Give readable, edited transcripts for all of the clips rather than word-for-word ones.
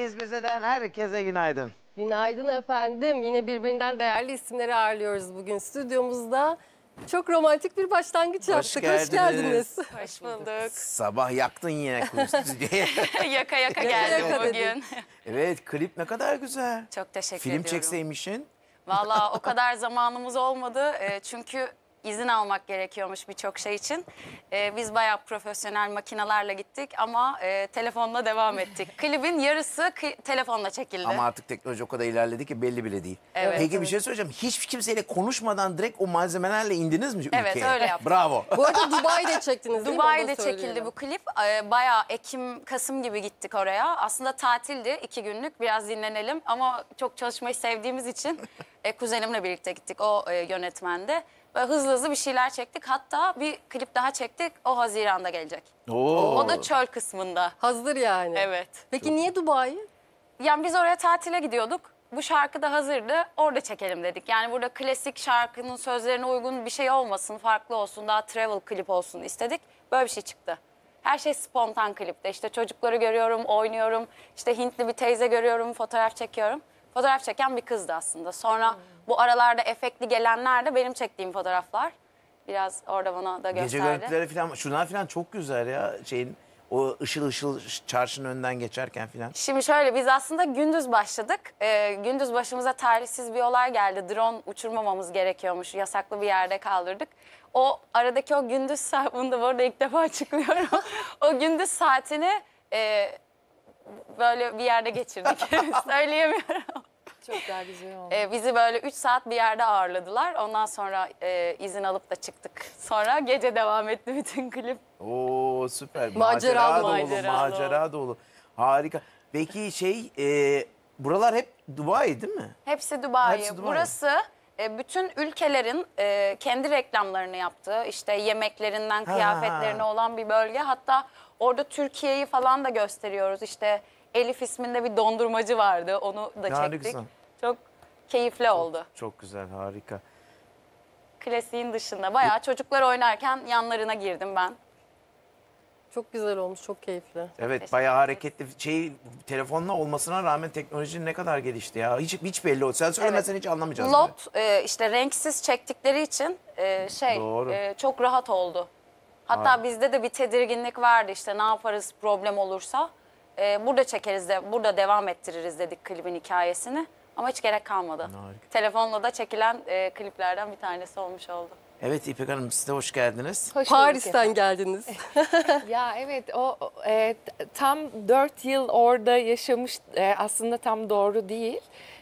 Deniz Bize'den herkese günaydın. Günaydın efendim. Yine birbirinden değerli isimleri ağırlıyoruz bugün stüdyomuzda. Çok romantik bir başlangıç yaptık. Hoş geldiniz. Hoş bulduk. Sabah yaktın yine stüdyoya. Yaka yaka geldim yaka bugün. Evet, klip ne kadar güzel. Çok teşekkür Film ediyorum. çekseymişsin. Vallahi o kadar zamanımız olmadı. Çünkü izin almak gerekiyormuş birçok şey için. Biz bayağı profesyonel makinelerle gittik ama telefonla devam ettik. Klibin yarısı telefonla çekildi. Ama artık teknoloji o kadar ilerledi ki belli bile değil. Evet, Peki bir şey söyleyeceğim. Hiç kimseyle konuşmadan direkt o malzemelerle indiniz mi ülkeye? Evet, öyle yaptık. Bravo. Bu arada Dubai'de çektiniz değil mi? Dubai'de Onu da çekildi söyleyelim. bu klip. Bayağı Ekim, Kasım gibi gittik oraya. Aslında tatildi 2 günlük. Biraz dinlenelim ama çok çalışmayı sevdiğimiz için kuzenimle birlikte gittik. O yönetmende. Böyle hızlı hızlı bir şeyler çektik. Hatta bir klip daha çektik. O Haziran'da gelecek. Oo. O da çöl kısmında. Hazır yani. Evet. Peki niye Dubai? Yani biz oraya tatile gidiyorduk. Bu şarkı da hazırdı. Orada çekelim dedik. Yani burada klasik şarkının sözlerine uygun bir şey olmasın, farklı olsun, daha travel klip olsun istedik. Böyle bir şey çıktı. Her şey spontan klipte. İşte çocukları görüyorum, oynuyorum. İşte Hintli bir teyze görüyorum, fotoğraf çekiyorum. Fotoğraf çeken bir kızdı aslında. Sonra bu aralarda efektli gelenler de benim çektiğim fotoğraflar. Biraz orada bana da Gece gösterdi. görüntüleri falan, şunlar falan çok güzel ya. O ışıl ışıl çarşının önünden geçerken falan. Şimdi şöyle, biz aslında gündüz başladık. Gündüz başımıza talihsiz bir olay geldi. Drone uçurmamamız gerekiyormuş. Yasaklı bir yerde kaldırdık. O aradaki o gündüz saat, bunu da bu arada ilk defa açıklıyorum. O gündüz saatini böyle bir yerde geçirdik. Söyleyemiyorum. Çok daha güzel oldu. Bizi böyle 3 saat bir yerde ağırladılar. Ondan sonra izin alıp da çıktık. Sonra gece devam etti bütün klip. Oo süper. Maceralı, Macera dolu. Harika. Peki buralar hep Dubai değil mi? Hepsi Dubai. Hepsi Dubai. Burası bütün ülkelerin kendi reklamlarını yaptığı, işte yemeklerinden kıyafetlerine olan bir bölge. Hatta orada Türkiye'yi falan da gösteriyoruz. İşte Elif isminde bir dondurmacı vardı. Onu da Ya ne çektik. güzel. Çok keyifli oldu. Çok güzel, harika. Klasiğin dışında. Bayağı çocuklar oynarken yanlarına girdim ben. Çok güzel olmuş, çok keyifli. Evet, bayağı hareketli. Telefonla olmasına rağmen teknoloji ne kadar gelişti ya. Hiç belli oldu. Sen söylemesen hiç anlamayacağız. Lot işte renksiz çektikleri için Doğru. çok rahat oldu. Hatta bizde de bir tedirginlik vardı, işte ne yaparız problem olursa. Burada çekeriz de, burada devam ettiririz dedik klibin hikayesini. Ama hiç gerek kalmadı. Harika. Telefonla da çekilen kliplerden bir tanesi olmuş oldu. Evet İpek Hanım, siz de hoş geldiniz. Hoş bulduk Paris'ten geldiniz. Ya evet tam 4 yıl orada yaşamış, aslında tam doğru değil.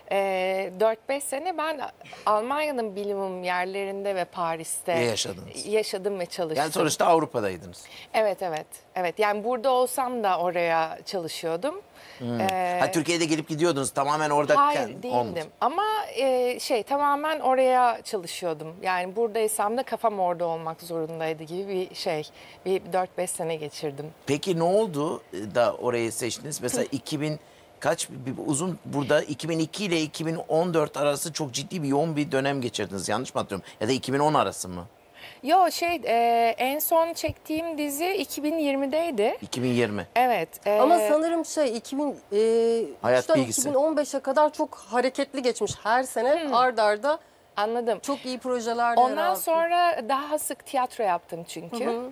4-5 sene ben Almanya'nın bilimum yerlerinde ve Paris'te Yaşadınız. yaşadım ve çalıştım. Yani sonuçta Avrupa'daydınız. Evet. Yani burada olsam da oraya çalışıyordum. Türkiye'de gelip gidiyordunuz tamamen orada. Hayır değildim ama tamamen oraya çalışıyordum. Yani buradaysam da kafam orada olmak zorundaydı gibi bir şey. Bir 4-5 sene geçirdim. Peki ne oldu da orayı seçtiniz? Mesela 2000 uzun burada 2002 ile 2014 arası çok ciddi bir yoğun bir dönem geçirdiniz. Yanlış mı hatırlıyorum? Ya da 2010 arası mı? Yo en son çektiğim dizi 2020'deydi. 2020. Evet. Ama sanırım 2003'ten bilgisi. 2015'e kadar çok hareketli geçmiş. Her sene ard arda Anladım. çok iyi projeler de yer Ondan aldı. sonra daha sık tiyatro yaptım çünkü.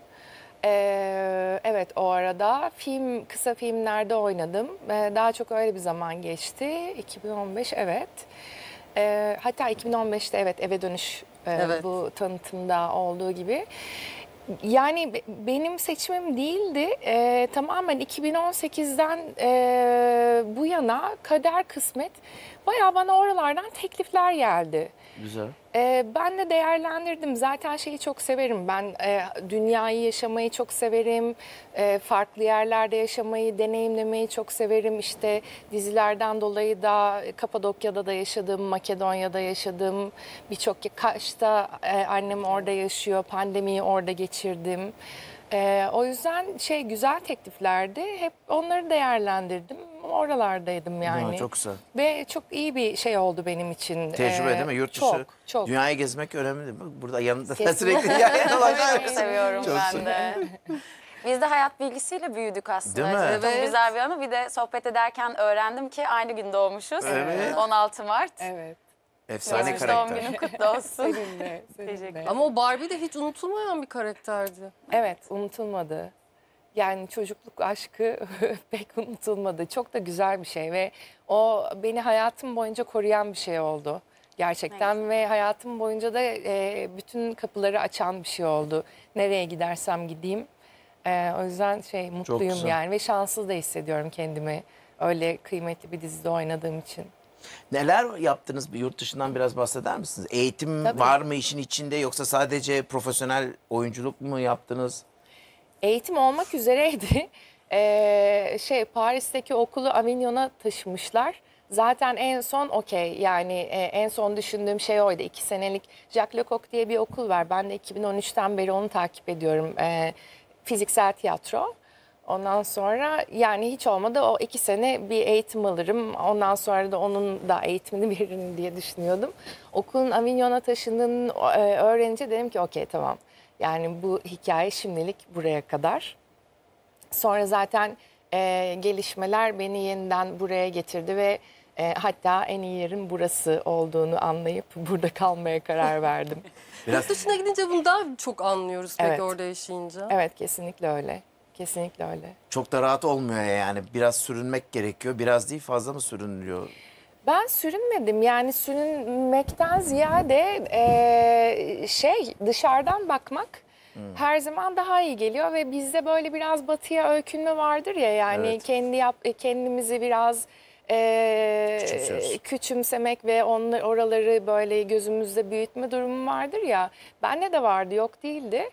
Evet, o arada kısa filmlerde oynadım. Daha çok öyle bir zaman geçti. 2015 evet. Hatta 2015'te evet eve dönüş Evet. bu tanıtımda olduğu gibi. Yani benim seçimim değildi. Tamamen 2018'den bu yana kader kısmet bayağı bana oralardan teklifler geldi. Güzel. Ben de değerlendirdim. Zaten şeyi çok severim. Ben dünyayı yaşamayı çok severim. Farklı yerlerde yaşamayı, deneyimlemeyi çok severim. İşte dizilerden dolayı da Kapadokya'da da yaşadım, Makedonya'da yaşadım. Birçok Kaş'ta annem orada yaşıyor. Pandemiyi orada geçirdim. O yüzden güzel tekliflerdi. Hep onları değerlendirdim. Oralardaydım yani. Ya, çok güzel. Ve çok iyi bir şey oldu benim için. Tecrübe değil mi? Yurt dışı. Çok. Dünyayı gezmek önemli değil mi? Burada yanında Kesinlikle. sürekli yani Çok seviyorum Çok ben de. Biz de hayat bilgisiyle büyüdük aslında. Değil mi? Çok Evet. güzel bir anı. Bir de sohbet ederken öğrendim ki aynı gün doğmuşuz. Evet. 16 Mart. Evet. Efsane Özgür doğum karakter. günün kutlu olsun. Seninle. Teşekkür Ama o Barbie de hiç unutulmayan bir karakterdi. Evet, unutulmadı. Yani çocukluk aşkı pek unutulmadı. Çok da güzel bir şey ve o beni hayatım boyunca koruyan bir şey oldu. Gerçekten ve hayatım boyunca da bütün kapıları açan bir şey oldu. Nereye gidersem gideyim. O yüzden mutluyum güzel. yani ve şanslı da hissediyorum kendimi. Öyle kıymetli bir dizide oynadığım için. Neler yaptınız? Bir yurt dışından biraz bahseder misiniz? Eğitim Tabii. var mı işin içinde yoksa sadece profesyonel oyunculuk mu yaptınız? Eğitim olmak üzereydi. Paris'teki okulu Avignon'a taşımışlar. Zaten en son okey yani en son düşündüğüm şey oydu. 2 senelik Jacques Lecoq diye bir okul var. Ben de 2013'ten beri onu takip ediyorum. Fiziksel tiyatro. Ondan sonra yani hiç olmadı o 2 sene bir eğitim alırım. Ondan sonra da onun da eğitimini veririm diye düşünüyordum. Okulun Avignon'a taşındığını öğrenince dedim ki okey tamam. Yani bu hikaye şimdilik buraya kadar. Sonra zaten gelişmeler beni yeniden buraya getirdi ve hatta en iyi yerin burası olduğunu anlayıp burada kalmaya karar verdim. Yurt dışına gidince bunu daha çok anlıyoruz peki Evet. orada yaşayınca. Evet, kesinlikle öyle. Kesinlikle öyle. Çok da rahat olmuyor yani. Biraz sürünmek gerekiyor. Biraz değil, fazla mı sürünülüyor? Ben sürünmedim yani sürünmekten ziyade dışarıdan bakmak her zaman daha iyi geliyor ve bizde böyle biraz batıya öykünme vardır ya yani Evet. kendimizi biraz Küçümsüyoruz. küçümsemek ve oraları böyle gözümüzde büyütme durumu vardır ya bende de vardı yok değildi.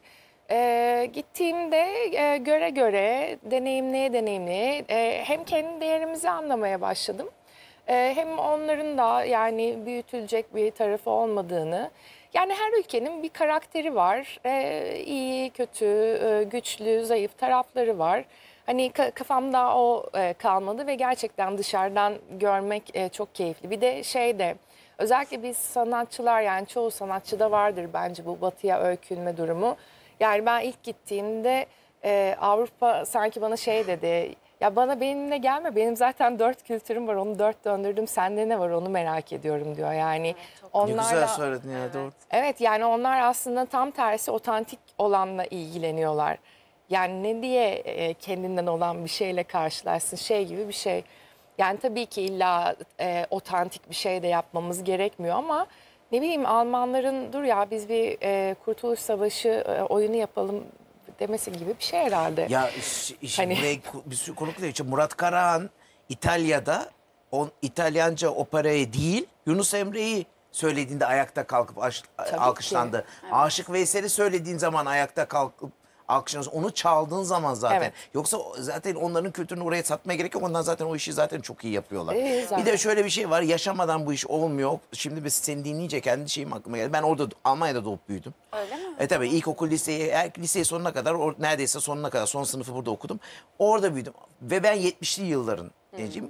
Gittiğimde göre göre deneyimleye hem kendi değerimizi anlamaya başladım. Hem onların da yani büyütülecek bir tarafı olmadığını. Yani her ülkenin bir karakteri var. İyi, kötü, güçlü, zayıf tarafları var. Hani kafamda o kalmadı ve gerçekten dışarıdan görmek çok keyifli. Bir de özellikle biz sanatçılar yani çoğu sanatçıda vardır bence bu batıya öykünme durumu. Yani ben ilk gittiğimde Avrupa sanki bana dedi. Ya benimle gelme. Benim zaten 4 kültürüm var. Onu 4 döndürdüm. Sende ne var onu merak ediyorum diyor. Yani Ne güzel söyledin ya, doğru. evet yani onlar aslında tam tersi otantik olanla ilgileniyorlar. Yani ne diye kendinden olan bir şeyle karşılaşsın gibi bir şey. Yani tabii ki illa otantik bir şey de yapmamız gerekmiyor ama ne bileyim Almanların dur ya biz bir Kurtuluş Savaşı oyunu yapalım demesi gibi bir şey herhalde. Ya Hani- buraya bir sürü konuk da geçiyor. Murat Karahan İtalya'da İtalyanca operayı değil Yunus Emre'yi söylediğinde ayakta kalkıp alkışlandı. Aşık Veysel'i söylediğin zaman ayakta kalkıp alkışlandı. Onu çaldığın zaman zaten. Evet. Yoksa zaten onların kültürünü oraya satmaya gerek yok. Onlar zaten o işi zaten çok iyi yapıyorlar. Zaten. Bir de şöyle bir şey var. Yaşamadan bu iş olmuyor. Şimdi biz seni dinleyince kendi şeyim aklıma geldi. Ben orada Almanya'da doğup büyüdüm. Öyle mi? Tabii ilkokul, liseyi sonuna kadar, neredeyse sonuna kadar, son sınıfı burada okudum. Orada büyüdüm. Ve ben 70'li yılların genciyim.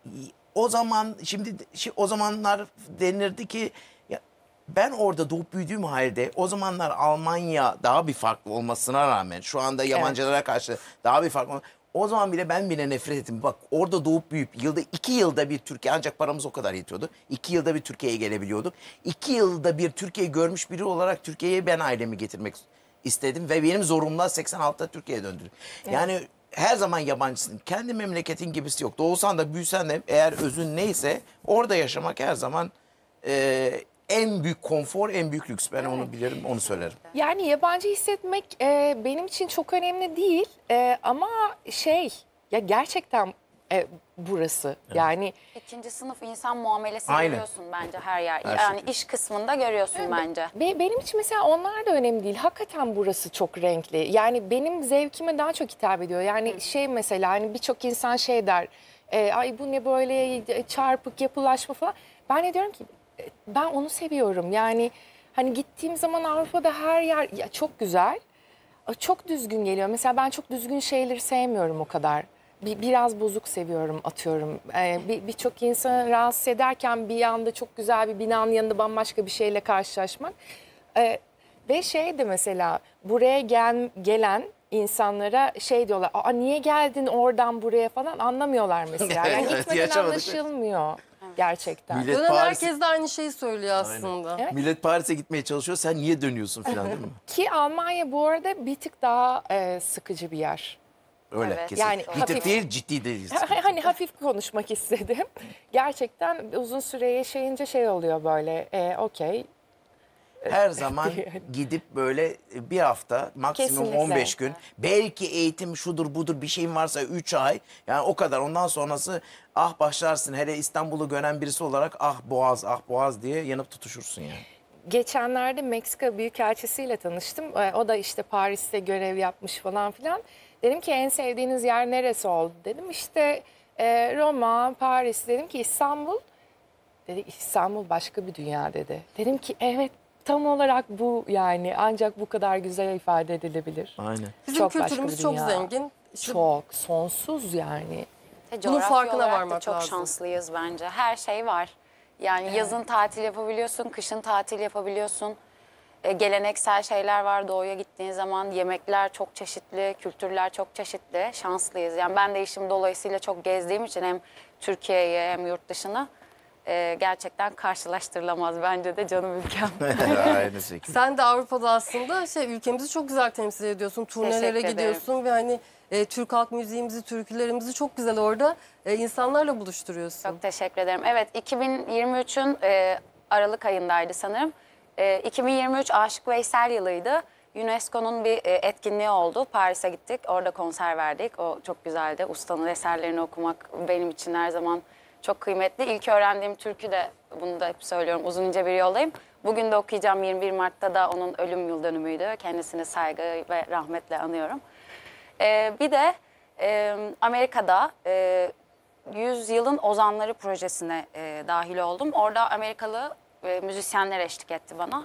O zaman, o zamanlar denirdi ki, ya, ben orada doğup büyüdüğüm halde, o zamanlar Almanya daha bir farklı olmasına rağmen, şu anda yabancılara karşı daha bir farklı. O zaman ben bile nefret ettim. Bak orada doğup büyüyüp 2 yılda bir Türkiye, ancak paramız o kadar yetiyordu. 2 yılda bir Türkiye'ye gelebiliyorduk. 2 yılda bir Türkiye'yi görmüş biri olarak Türkiye'ye ben ailemi getirmek istedim. Ve benim zorumla 86'da Türkiye'ye döndüm. Yani her zaman yabancısın. Kendi memleketin gibisi yok. Doğusan da büyüsen de eğer özün neyse orada yaşamak her zaman en büyük konfor, en büyük lüks. Ben onu bilirim, onu söylerim. Yani yabancı hissetmek benim için çok önemli değil ama ya gerçekten burası yani İkinci sınıf insan muamelesi Aynen. görüyorsun bence her yer. Her Yani şekilde. iş kısmında görüyorsun bence. benim için mesela onlar da önemli değil. Hakikaten burası çok renkli. Yani benim zevkime daha çok hitap ediyor. Yani mesela hani birçok insan der. Ay bu ne böyle çarpık yapılaşma falan. Ben de diyorum ki ben onu seviyorum. Yani hani gittiğim zaman Avrupa'da her yer ya çok güzel. Çok düzgün geliyor. Mesela ben çok düzgün şeyleri sevmiyorum o kadar. Biraz bozuk seviyorum atıyorum. Birçok insanı rahatsız ederken bir anda çok güzel bir binanın yanında bambaşka bir şeyle karşılaşmak. Ve de mesela buraya gelen insanlara şey diyorlar. Aa, niye geldin oradan buraya falan anlamıyorlar mesela. Yani Evet, gitmeden yaşamadık. anlaşılmıyor gerçekten. Millet Dönen Paris- herkes de aynı şeyi söylüyor aslında. Evet. Millet Paris'e gitmeye çalışıyor. Sen niye dönüyorsun falan değil mi? Ki Almanya bu arada bir tık daha sıkıcı bir yer. Öyle Evet. kesin. Yani Bir tık hafif- değil, ciddi değiliz. Hani hafif konuşmak istedim. Gerçekten uzun süre yaşayınca şey oluyor böyle. Okey. Her zaman gidip böyle bir hafta, maksimum Kesinlikle. 15 gün. Belki eğitim şudur budur bir şeyin varsa 3 ay. Yani o kadar. Ondan sonrası ah başlarsın. Hele İstanbul'u gören birisi olarak ah boğaz ah boğaz diye yanıp tutuşursun yani. Geçenlerde Meksika Büyükelçisiyle tanıştım. O da işte Paris'te görev yapmış falan filan. Dedim ki en sevdiğiniz yer neresi oldu? Dedim işte Roma, Paris. Dedim ki İstanbul. Dedi İstanbul başka bir dünya dedi. Dedim ki evet tam olarak bu yani ancak bu kadar güzel ifade edilebilir. Aynen. Bizim Çok başka kültürümüz bir çok dünya. zengin. İşte Çok sonsuz yani. Coğrafya farkına olarak da varmak çok lazım. şanslıyız bence. Her şey var. Yani yazın tatil yapabiliyorsun, kışın tatil yapabiliyorsun. Geleneksel şeyler var doğuya gittiğin zaman. Yemekler çok çeşitli, kültürler çok çeşitli. Şanslıyız. Yani ben de işim dolayısıyla çok gezdiğim için hem Türkiye'yi hem yurt dışını gerçekten karşılaştırılamaz bence de canım ülkem. Aynı şekilde. sen de Avrupa'da aslında ülkemizi çok güzel temsil ediyorsun. Turnelere Teşekkür ederim. gidiyorsun ve hani Türk halk müziğimizi, türkülerimizi çok güzel orada insanlarla buluşturuyorsun. Çok teşekkür ederim. Evet, 2023'ün Aralık ayındaydı sanırım. 2023 Aşık Veysel yılıydı. UNESCO'nun bir etkinliği oldu. Paris'e gittik, orada konser verdik. O çok güzeldi. Ustanın eserlerini okumak benim için her zaman çok kıymetli. İlk öğrendiğim türkü de, bunu da hep söylüyorum, Uzun İnce Bir Yoldayım. Bugün de okuyacağım, 21 Mart'ta da onun ölüm yıl dönümüydü. Kendisini saygı ve rahmetle anıyorum. Bir de Amerika'da 100 Yılın Ozanları projesine dahil oldum. Orada Amerikalı müzisyenler eşlik etti bana.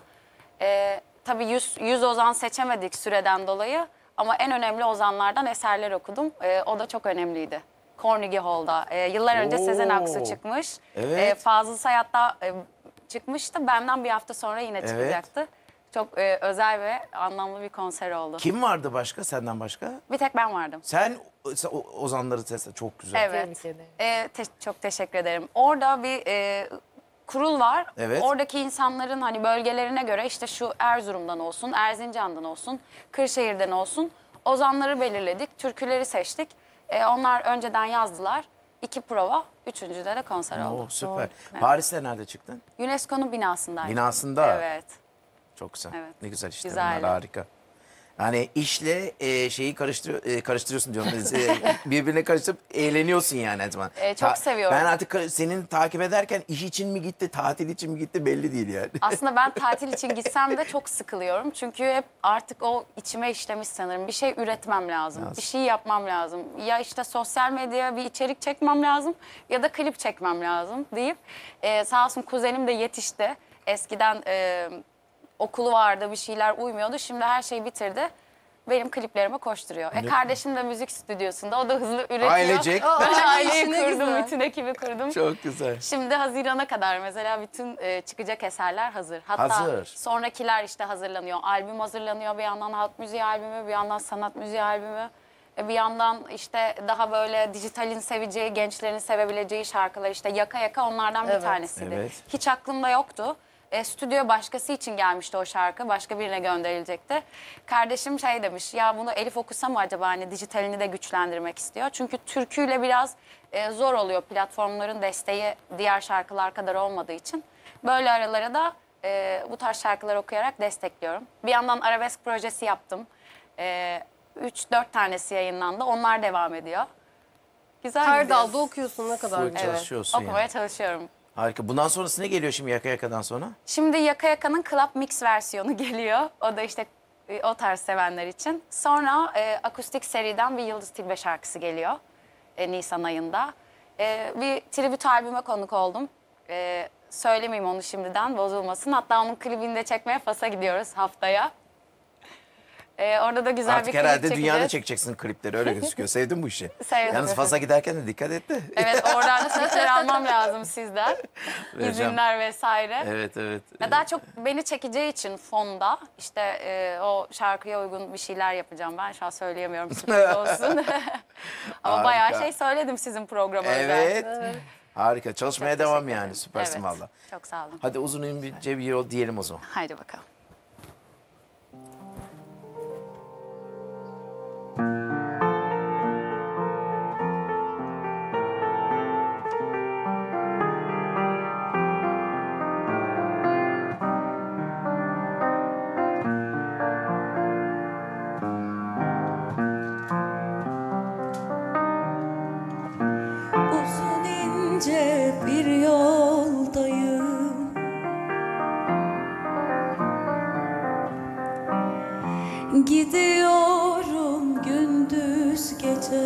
Tabii 100 ozan seçemedik süreden dolayı ama en önemli ozanlardan eserler okudum. O da çok önemliydi. Carnegie Hall'da. Yıllar önce Sezen Aksu çıkmış. Evet. Fazıl Say hatta çıkmıştı. Benden bir hafta sonra yine çıkacaktı. Çok özel ve anlamlı bir konser oldu. Kim vardı başka senden başka? Bir tek ben vardım. Sen ozanları sesle çok güzel. Evet. Tebrik ederim. Çok teşekkür ederim. Orada bir kurul var. Evet. Oradaki insanların hani bölgelerine göre işte şu Erzurum'dan olsun, Erzincan'dan olsun, Kırşehir'den olsun ozanları belirledik, türküleri seçtik. Onlar önceden yazdılar. 2 prova, 3.'de de konser oldu. Oo, süper. Paris'te nerede çıktın? UNESCO'nun binasındaydı. Binasında. Evet. Çok güzel. Evet. Ne güzel işte Güzeldi. bunlar harika. Yani işle şeyi karıştırıyorsun diyorum. Birbirine karıştırıp eğleniyorsun yani her zaman. Çok seviyorum. Ben artık senin takip ederken iş için mi gitti, tatil için mi gitti belli değil yani. Aslında ben tatil için gitsem de çok sıkılıyorum. Çünkü hep artık o içime işlemiş sanırım. Bir şey üretmem lazım. Bir şey yapmam lazım. Ya işte sosyal medyaya bir içerik çekmem lazım ya da klip çekmem lazım deyip sağ olsun kuzenim de yetişti. Eskiden okulu vardı, bir şeyler uymuyordu. Şimdi her şeyi bitirdi. Benim kliplerime koşturuyor. Kardeşim de müzik stüdyosunda. O da hızlı üretiyor. Ailecek. Ben aileyi işine kurdum, güzel. bütün ekibi kurdum. Çok güzel. Şimdi Haziran'a kadar mesela bütün çıkacak eserler hazır. Hatta Hazır. sonrakiler işte hazırlanıyor. Albüm hazırlanıyor. Bir yandan halk müziği albümü, bir yandan sanat müziği albümü. Bir yandan işte daha böyle dijitalin seveceği, gençlerin sevebileceği şarkılar işte Yaka Yaka onlardan bir Evet. tanesiydi. Evet. Hiç aklımda yoktu. Stüdyoya başkası için gelmişti o şarkı. Başka birine gönderilecekti. Kardeşim şey demiş, ya bunu Elif okusa mı acaba, hani dijitalini de güçlendirmek istiyor. Çünkü türküyle biraz zor oluyor, platformların desteği diğer şarkılar kadar olmadığı için. Böyle aralara da bu tarz şarkılar okuyarak destekliyorum. Bir yandan arabesk projesi yaptım. 3-4 tanesi yayınlandı. Onlar devam ediyor. Güzel Her gidiyor. dalda okuyorsun, ne kadar Full güzel. çalışıyorsun Okumaya yani. çalışıyorum. Harika. Bundan sonrası ne geliyor şimdi Yaka Yaka'dan sonra? Şimdi Yaka Yaka'nın Club Mix versiyonu geliyor. O da işte o tarz sevenler için. Sonra akustik seriden bir Yıldız Tilbe şarkısı geliyor Nisan ayında. Bir tribüt albüme konuk oldum. Söylemeyeyim onu şimdiden, bozulmasın. Hatta onun klibini de çekmeye Fas'a gidiyoruz haftaya. Orada da güzel Artık bir klip herhalde çekeceğiz. dünyada çekeceksin klipleri, öyle gözüküyor. Sevdin bu işi. Sevdim. Yalnız Fas'a giderken de dikkat et de. Evet, oradan tweetler almam lazım sizden. Vereceğim. İzinler vesaire. Evet. Ve daha çok beni çekeceği için fonda işte o şarkıya uygun bir şeyler yapacağım ben. Şu an söyleyemiyorum, sürpriz olsun. Ama Harika. bayağı şey söyledim sizin programa özel. Evet. Harika. Çalışmaya Çok devam teşekkür yani. ederim. Süpersin Evet, valla. çok sağ olun. Hadi uzun ince bir yol diyelim o zaman. Haydi bakalım. Uzun ince bir yoldayım, gidiyorum gündüz gece.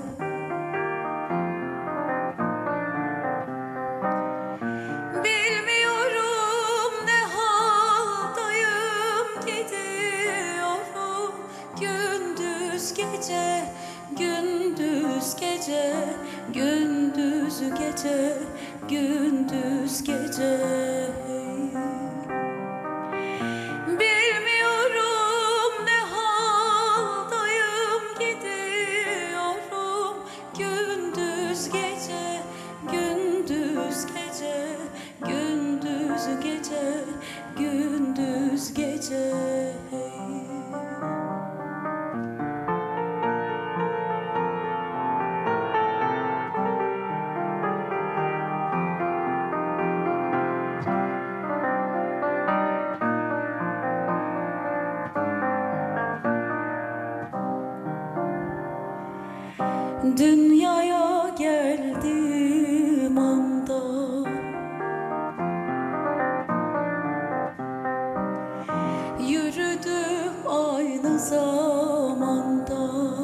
Bilmiyorum ne haldayım, gidiyorum gündüz gece, gündüz gece, gündüz gece, gündüz gece. Bilmiyorum ne haldayım, gidiyorum gündüz gece, gündüz gece, gündüz gece, gündüz gece. Dünyaya geldiğim anda yürüdüm aynı zamanda.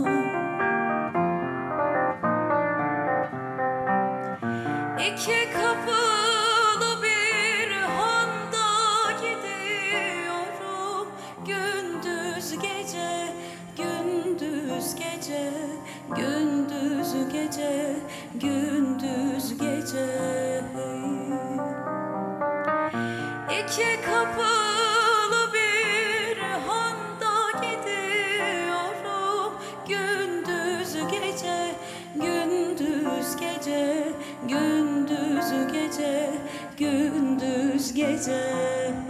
İki kapılı bir handa gidiyorum gündüz gece, gündüz gece, gündüz gece, gündüz gece. İki kapılı bir handa gidiyorum gündüz gece, gündüz gece, gündüz gece, gündüz gece.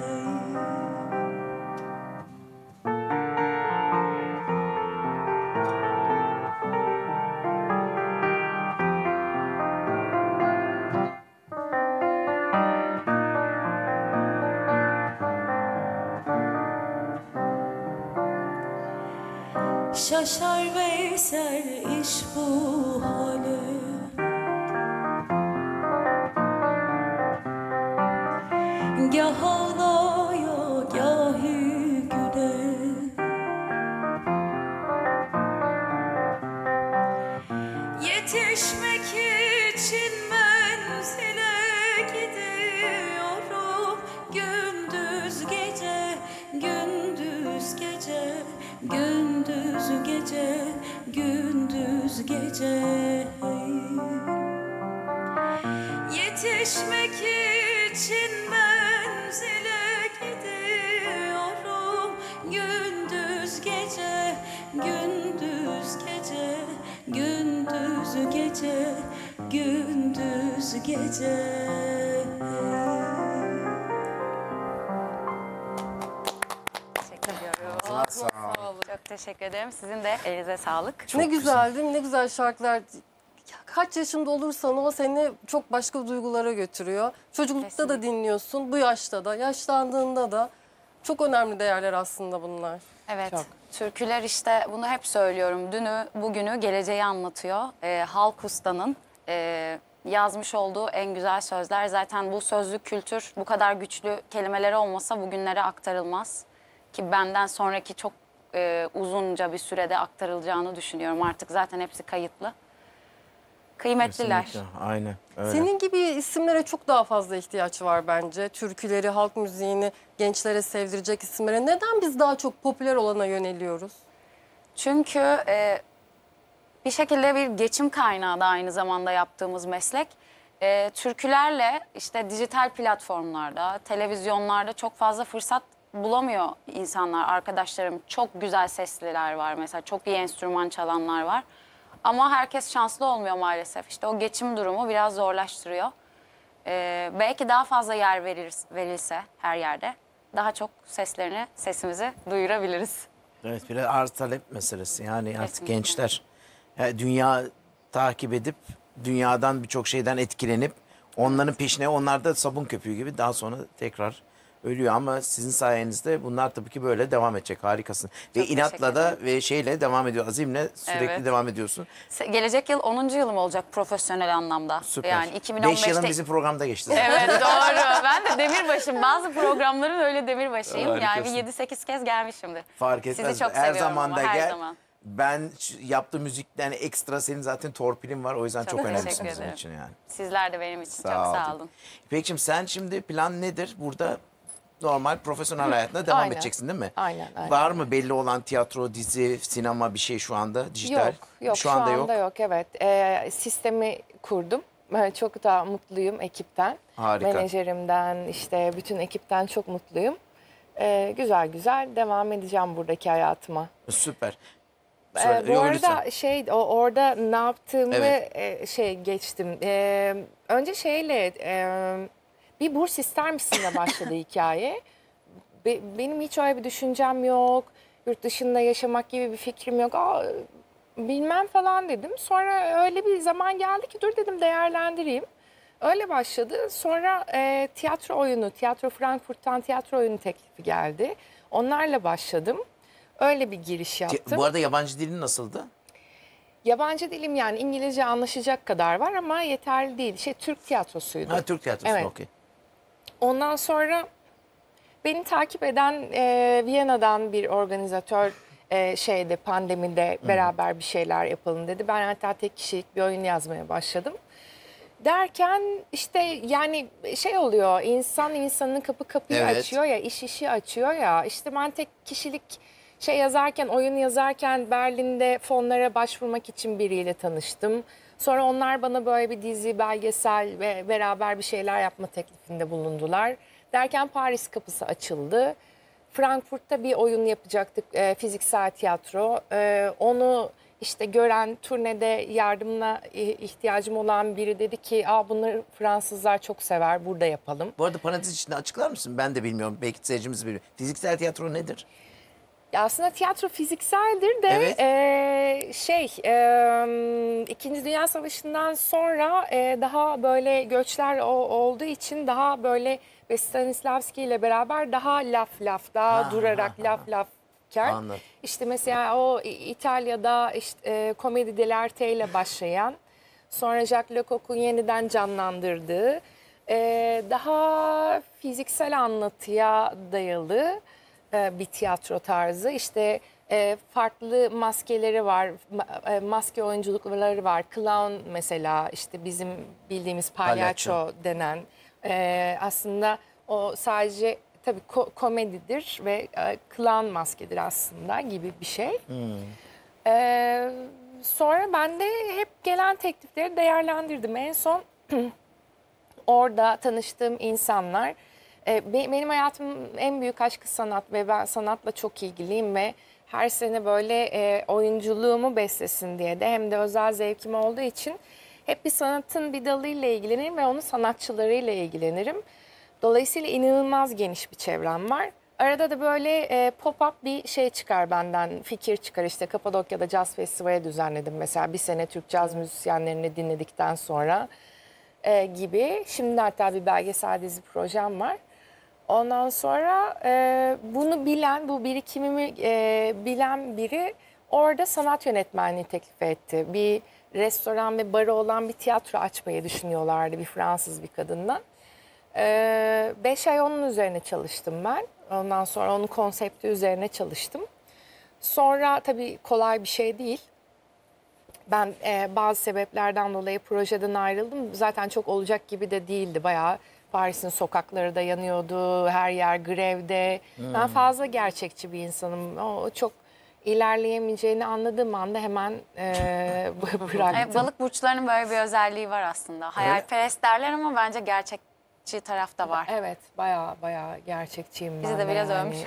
Şaşar Veysel iş bu hale, gah ağlaya gahi güle. Yetişmek için menzile gidiyorum gündüz gece, gündüz gece, gündüz gece, gündüz gece. Yetişmek için menzile gidiyorum gündüz gece, gündüz gece, gündüz gece, gündüz gece. Teşekkür ediyorum. Sağ ol. Çok teşekkür ederim. Sizin de elinize sağlık. Ne güzel değil mi? Ne güzel şarkılar. Kaç yaşında olursan o seni çok başka duygulara götürüyor. Çocuklukta da Kesinlikle. dinliyorsun, bu yaşta da, yaşlandığında da. Çok önemli değerler aslında bunlar. Evet. Çok. Türküler işte bunu hep söylüyorum. Dünü, bugünü, geleceği anlatıyor. Halk Usta'nın yazmış olduğu en güzel sözler. Zaten bu sözlük kültür bu kadar güçlü kelimeleri olmasa bugünlere aktarılmaz. Ki benden sonraki çok uzunca bir sürede aktarılacağını düşünüyorum. Artık zaten hepsi kayıtlı. Kıymetliler. Kesinlikle, aynen öyle. Senin gibi isimlere çok daha fazla ihtiyaç var bence. Türküleri, halk müziğini gençlere sevdirecek isimlere. Neden biz daha çok popüler olana yöneliyoruz? Çünkü bir şekilde bir geçim kaynağı da aynı zamanda yaptığımız meslek. Türkülerle işte dijital platformlarda, televizyonlarda çok fazla fırsat bulamıyor insanlar. Arkadaşlarım, çok güzel sesliler var mesela, çok iyi enstrüman çalanlar var. Ama herkes şanslı olmuyor maalesef. İşte o geçim durumu biraz zorlaştırıyor. Belki daha fazla yer verilse her yerde daha çok sesimizi duyurabiliriz. Evet, bir de arz talep meselesi. Yani artık Kesinlikle. gençler dünya takip edip dünyadan birçok şeyden etkilenip onların peşine, onlar da sabun köpüğü gibi daha sonra tekrar ölüyor. Ama sizin sayenizde bunlar tabii ki böyle devam edecek. Harikasın. Ve Çok inatla da teşekkür ve şeyle devam ediyor. Azimle sürekli Evet. devam ediyorsun. Gelecek yıl 10. yılım olacak profesyonel anlamda. Süper. Yani 5 yılın 2015'te... bizim programda geçti zaten. Evet doğru. Ben de demirbaşım. Bazı programların öyle demirbaşıyım. Yani Harikasın. bir 7-8 kez gelmişimdir. Fark etmez. Sizi çok her seviyorum zaman ama, da her gel. zaman. Ben yaptığım müzikten ekstra senin zaten torpilin var. O yüzden çok teşekkür önemlisin bizim ederim. için yani. Sizler de benim için çok Sağ sağ olun. olun. Peki sen şimdi plan nedir? Burada normal profesyonel hayatına devam Aynen. edeceksin değil mi? Aynen, aynen. Var mı belli olan tiyatro, dizi, sinema bir şey şu anda? Dijital? Yok Şu anda yok. evet. Sistemi kurdum. Çok da mutluyum ekipten. Harika. Menajerimden, işte bütün ekipten çok mutluyum. Güzel güzel devam edeceğim buradaki hayatıma. Süper. Bu Yok, lütfen. arada orada ne yaptığımı Evet. geçtim. Önce bir burs ister misinle başladı hikaye. Benim hiç öyle bir düşüncem yok. Yurt dışında yaşamak gibi bir fikrim yok. Bilmem falan dedim. Sonra öyle bir zaman geldi ki dur dedim değerlendireyim. Öyle başladı. Sonra Tiyatro Frankfurt'tan tiyatro oyunu teklifi geldi. Onlarla başladım. Öyle bir giriş yaptım. Bu arada yabancı dilin nasıldı? Yabancı dilim yani İngilizce anlaşacak kadar var ama yeterli değil. Türk tiyatrosuydu. Ha, Türk tiyatrosu, Evet. okey. Ondan sonra beni takip eden Viyana'dan bir organizatör pandemide beraber bir şeyler yapalım dedi. Ben hatta tek kişilik bir oyun yazmaya başladım. Derken işte yani oluyor, insanın kapıyı Evet. açıyor ya, işi açıyor ya. İşte ben tek kişilik oyun yazarken Berlin'de fonlara başvurmak için biriyle tanıştım. Sonra onlar bana böyle bir dizi, belgesel ve beraber bir şeyler yapma teklifinde bulundular. Derken Paris kapısı açıldı. Frankfurt'ta bir oyun yapacaktık, fiziksel tiyatro. Onu işte gören, turnede yardımına ihtiyacım olan biri dedi ki bunları Fransızlar çok sever, burada yapalım. Bu arada parantez içinde açıklar mısın? Ben de bilmiyorum. Belki seyircimiz biliyor. Fiziksel tiyatro nedir? Ya aslında tiyatro fizikseldir de Evet. İkinci Dünya Savaşı'ndan sonra daha böyle göçler olduğu için daha böyle ve Stanislavski ile beraber daha daha durarak lafken Anladım. işte mesela o İtalya'da komedi dell'arte ile başlayan, sonra Jacques Lecoq'un yeniden canlandırdığı daha fiziksel anlatıya dayalı bir tiyatro tarzı. İşte farklı maskeleri var, maske oyunculukları var. Clown mesela, işte bizim bildiğimiz palyaço denen. Aslında o sadece tabii komedidir ve clown maskedir aslında gibi bir şey. Sonra ben de hep gelen teklifleri değerlendirdim. En son orada tanıştığım insanlar, benim hayatımın en büyük aşkı sanat ve ben sanatla çok ilgiliyim ve her sene böyle oyunculuğumu beslesin diye de hem de özel zevkim olduğu için hep bir sanatın bir dalıyla ilgilenirim ve onun sanatçılarıyla ilgilenirim. Dolayısıyla inanılmaz geniş bir çevrem var. Arada da böyle pop-up bir şey çıkar benden, fikir çıkar. İşte Kapadokya'da Caz Festivali düzenledim mesela bir sene Türk caz müzisyenlerini dinledikten sonra gibi. Şimdi hatta bir belgesel dizi projem var. Ondan sonra bunu bilen, bu birikimimi bilen biri orada sanat yönetmenliği teklif etti. Bir restoran ve barı olan bir tiyatro açmayı düşünüyorlardı bir Fransız bir kadından. 5 ay onun üzerine çalıştım ben. Ondan sonra onun konsepti üzerine çalıştım. Sonra tabii kolay bir şey değil. Ben bazı sebeplerden dolayı projeden ayrıldım. Zaten çok olacak gibi de değildi. Bayağı Paris'in sokakları da yanıyordu. Her yer grevde. Ben fazla gerçekçi bir insanım. O çok ilerleyemeyeceğini anladığım anda hemen bıraktım. Balık burçlarının böyle bir özelliği var aslında. Hayalperest derler ama bence gerçekçi taraf da var. Evet, bayağı gerçekçiyim Bizi ben de biraz yani. övmüş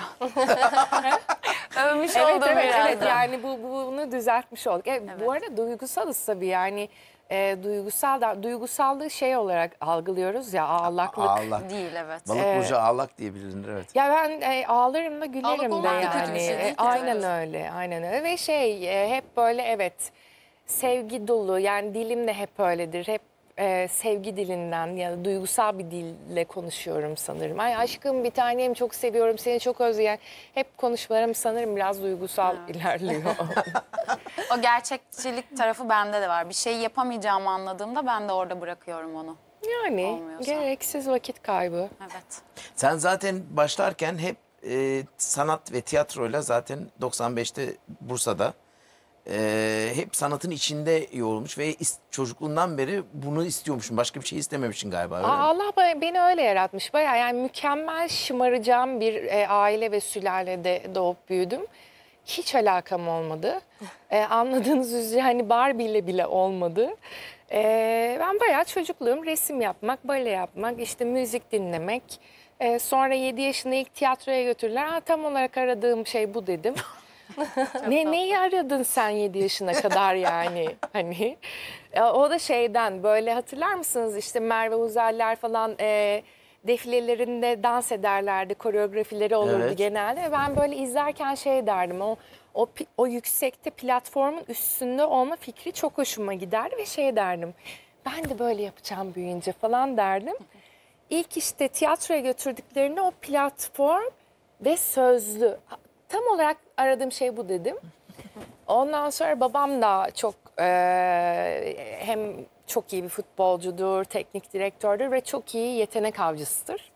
Övmüş Evet, oldum evet, biraz evet. da. Yani bunu düzeltmiş olduk. Bu arada duygusalız tabii yani. Duygusallığı şey olarak algılıyoruz ya, ağlaklık. Ağlak. Değil, evet. Balık burcu ağlak diye bilinir, evet. Ya ben ağlarım da gülerim Ağlak de olmak da kötü yani. bir şey değil ki. Aynen Evet. öyle, aynen öyle. Ve hep böyle evet sevgi dolu, yani dilim de hep öyledir. Hep sevgi dilinden ya da duygusal bir dille konuşuyorum sanırım. Ay aşkım, bir tanem, çok seviyorum seni, çok özleyen. Hep konuşmalarım sanırım biraz duygusal ilerliyor. O gerçekçilik tarafı bende de var. Bir şeyi yapamayacağımı anladığımda ben de orada bırakıyorum onu. Yani Olmuyorsa. gereksiz vakit kaybı. Evet. Sen zaten başlarken hep sanat ve tiyatroyla zaten 95'te Bursa'da hep sanatın içinde yoğrulmuş ve çocukluğundan beri bunu istiyormuşsun. Başka bir şey istememişsin galiba, öyle mi? Allah beni öyle yaratmış. Bayağı yani mükemmel şımaracağım bir aile ve sülalede doğup büyüdüm. Hiç alakam olmadı. Anladığınız üzere hani Barbie bile olmadı. Ben bayağı çocukluğum resim yapmak, bale yapmak, işte müzik dinlemek. Sonra 7 yaşında ilk tiyatroya götürdüler. Tam olarak aradığım şey bu dedim. Neyi aradın sen 7 yaşına kadar yani? Hani o da şeyden, böyle hatırlar mısınız işte Merve Uzel'ler falan defilelerinde dans ederlerdi, koreografileri olurdu Evet. genelde. Ve ben böyle izlerken şey derdim, o yüksekte platformun üstünde olma fikri çok hoşuma giderdi ve şey derdim, ben de böyle yapacağım büyüyünce falan derdim. İlk işte tiyatroya götürdüklerinde o platform ve sözlü. Tam olarak aradığım şey bu dedim. Ondan sonra babam da çok hem çok iyi bir futbolcudur, teknik direktördür ve çok iyi yetenek avcısıdır.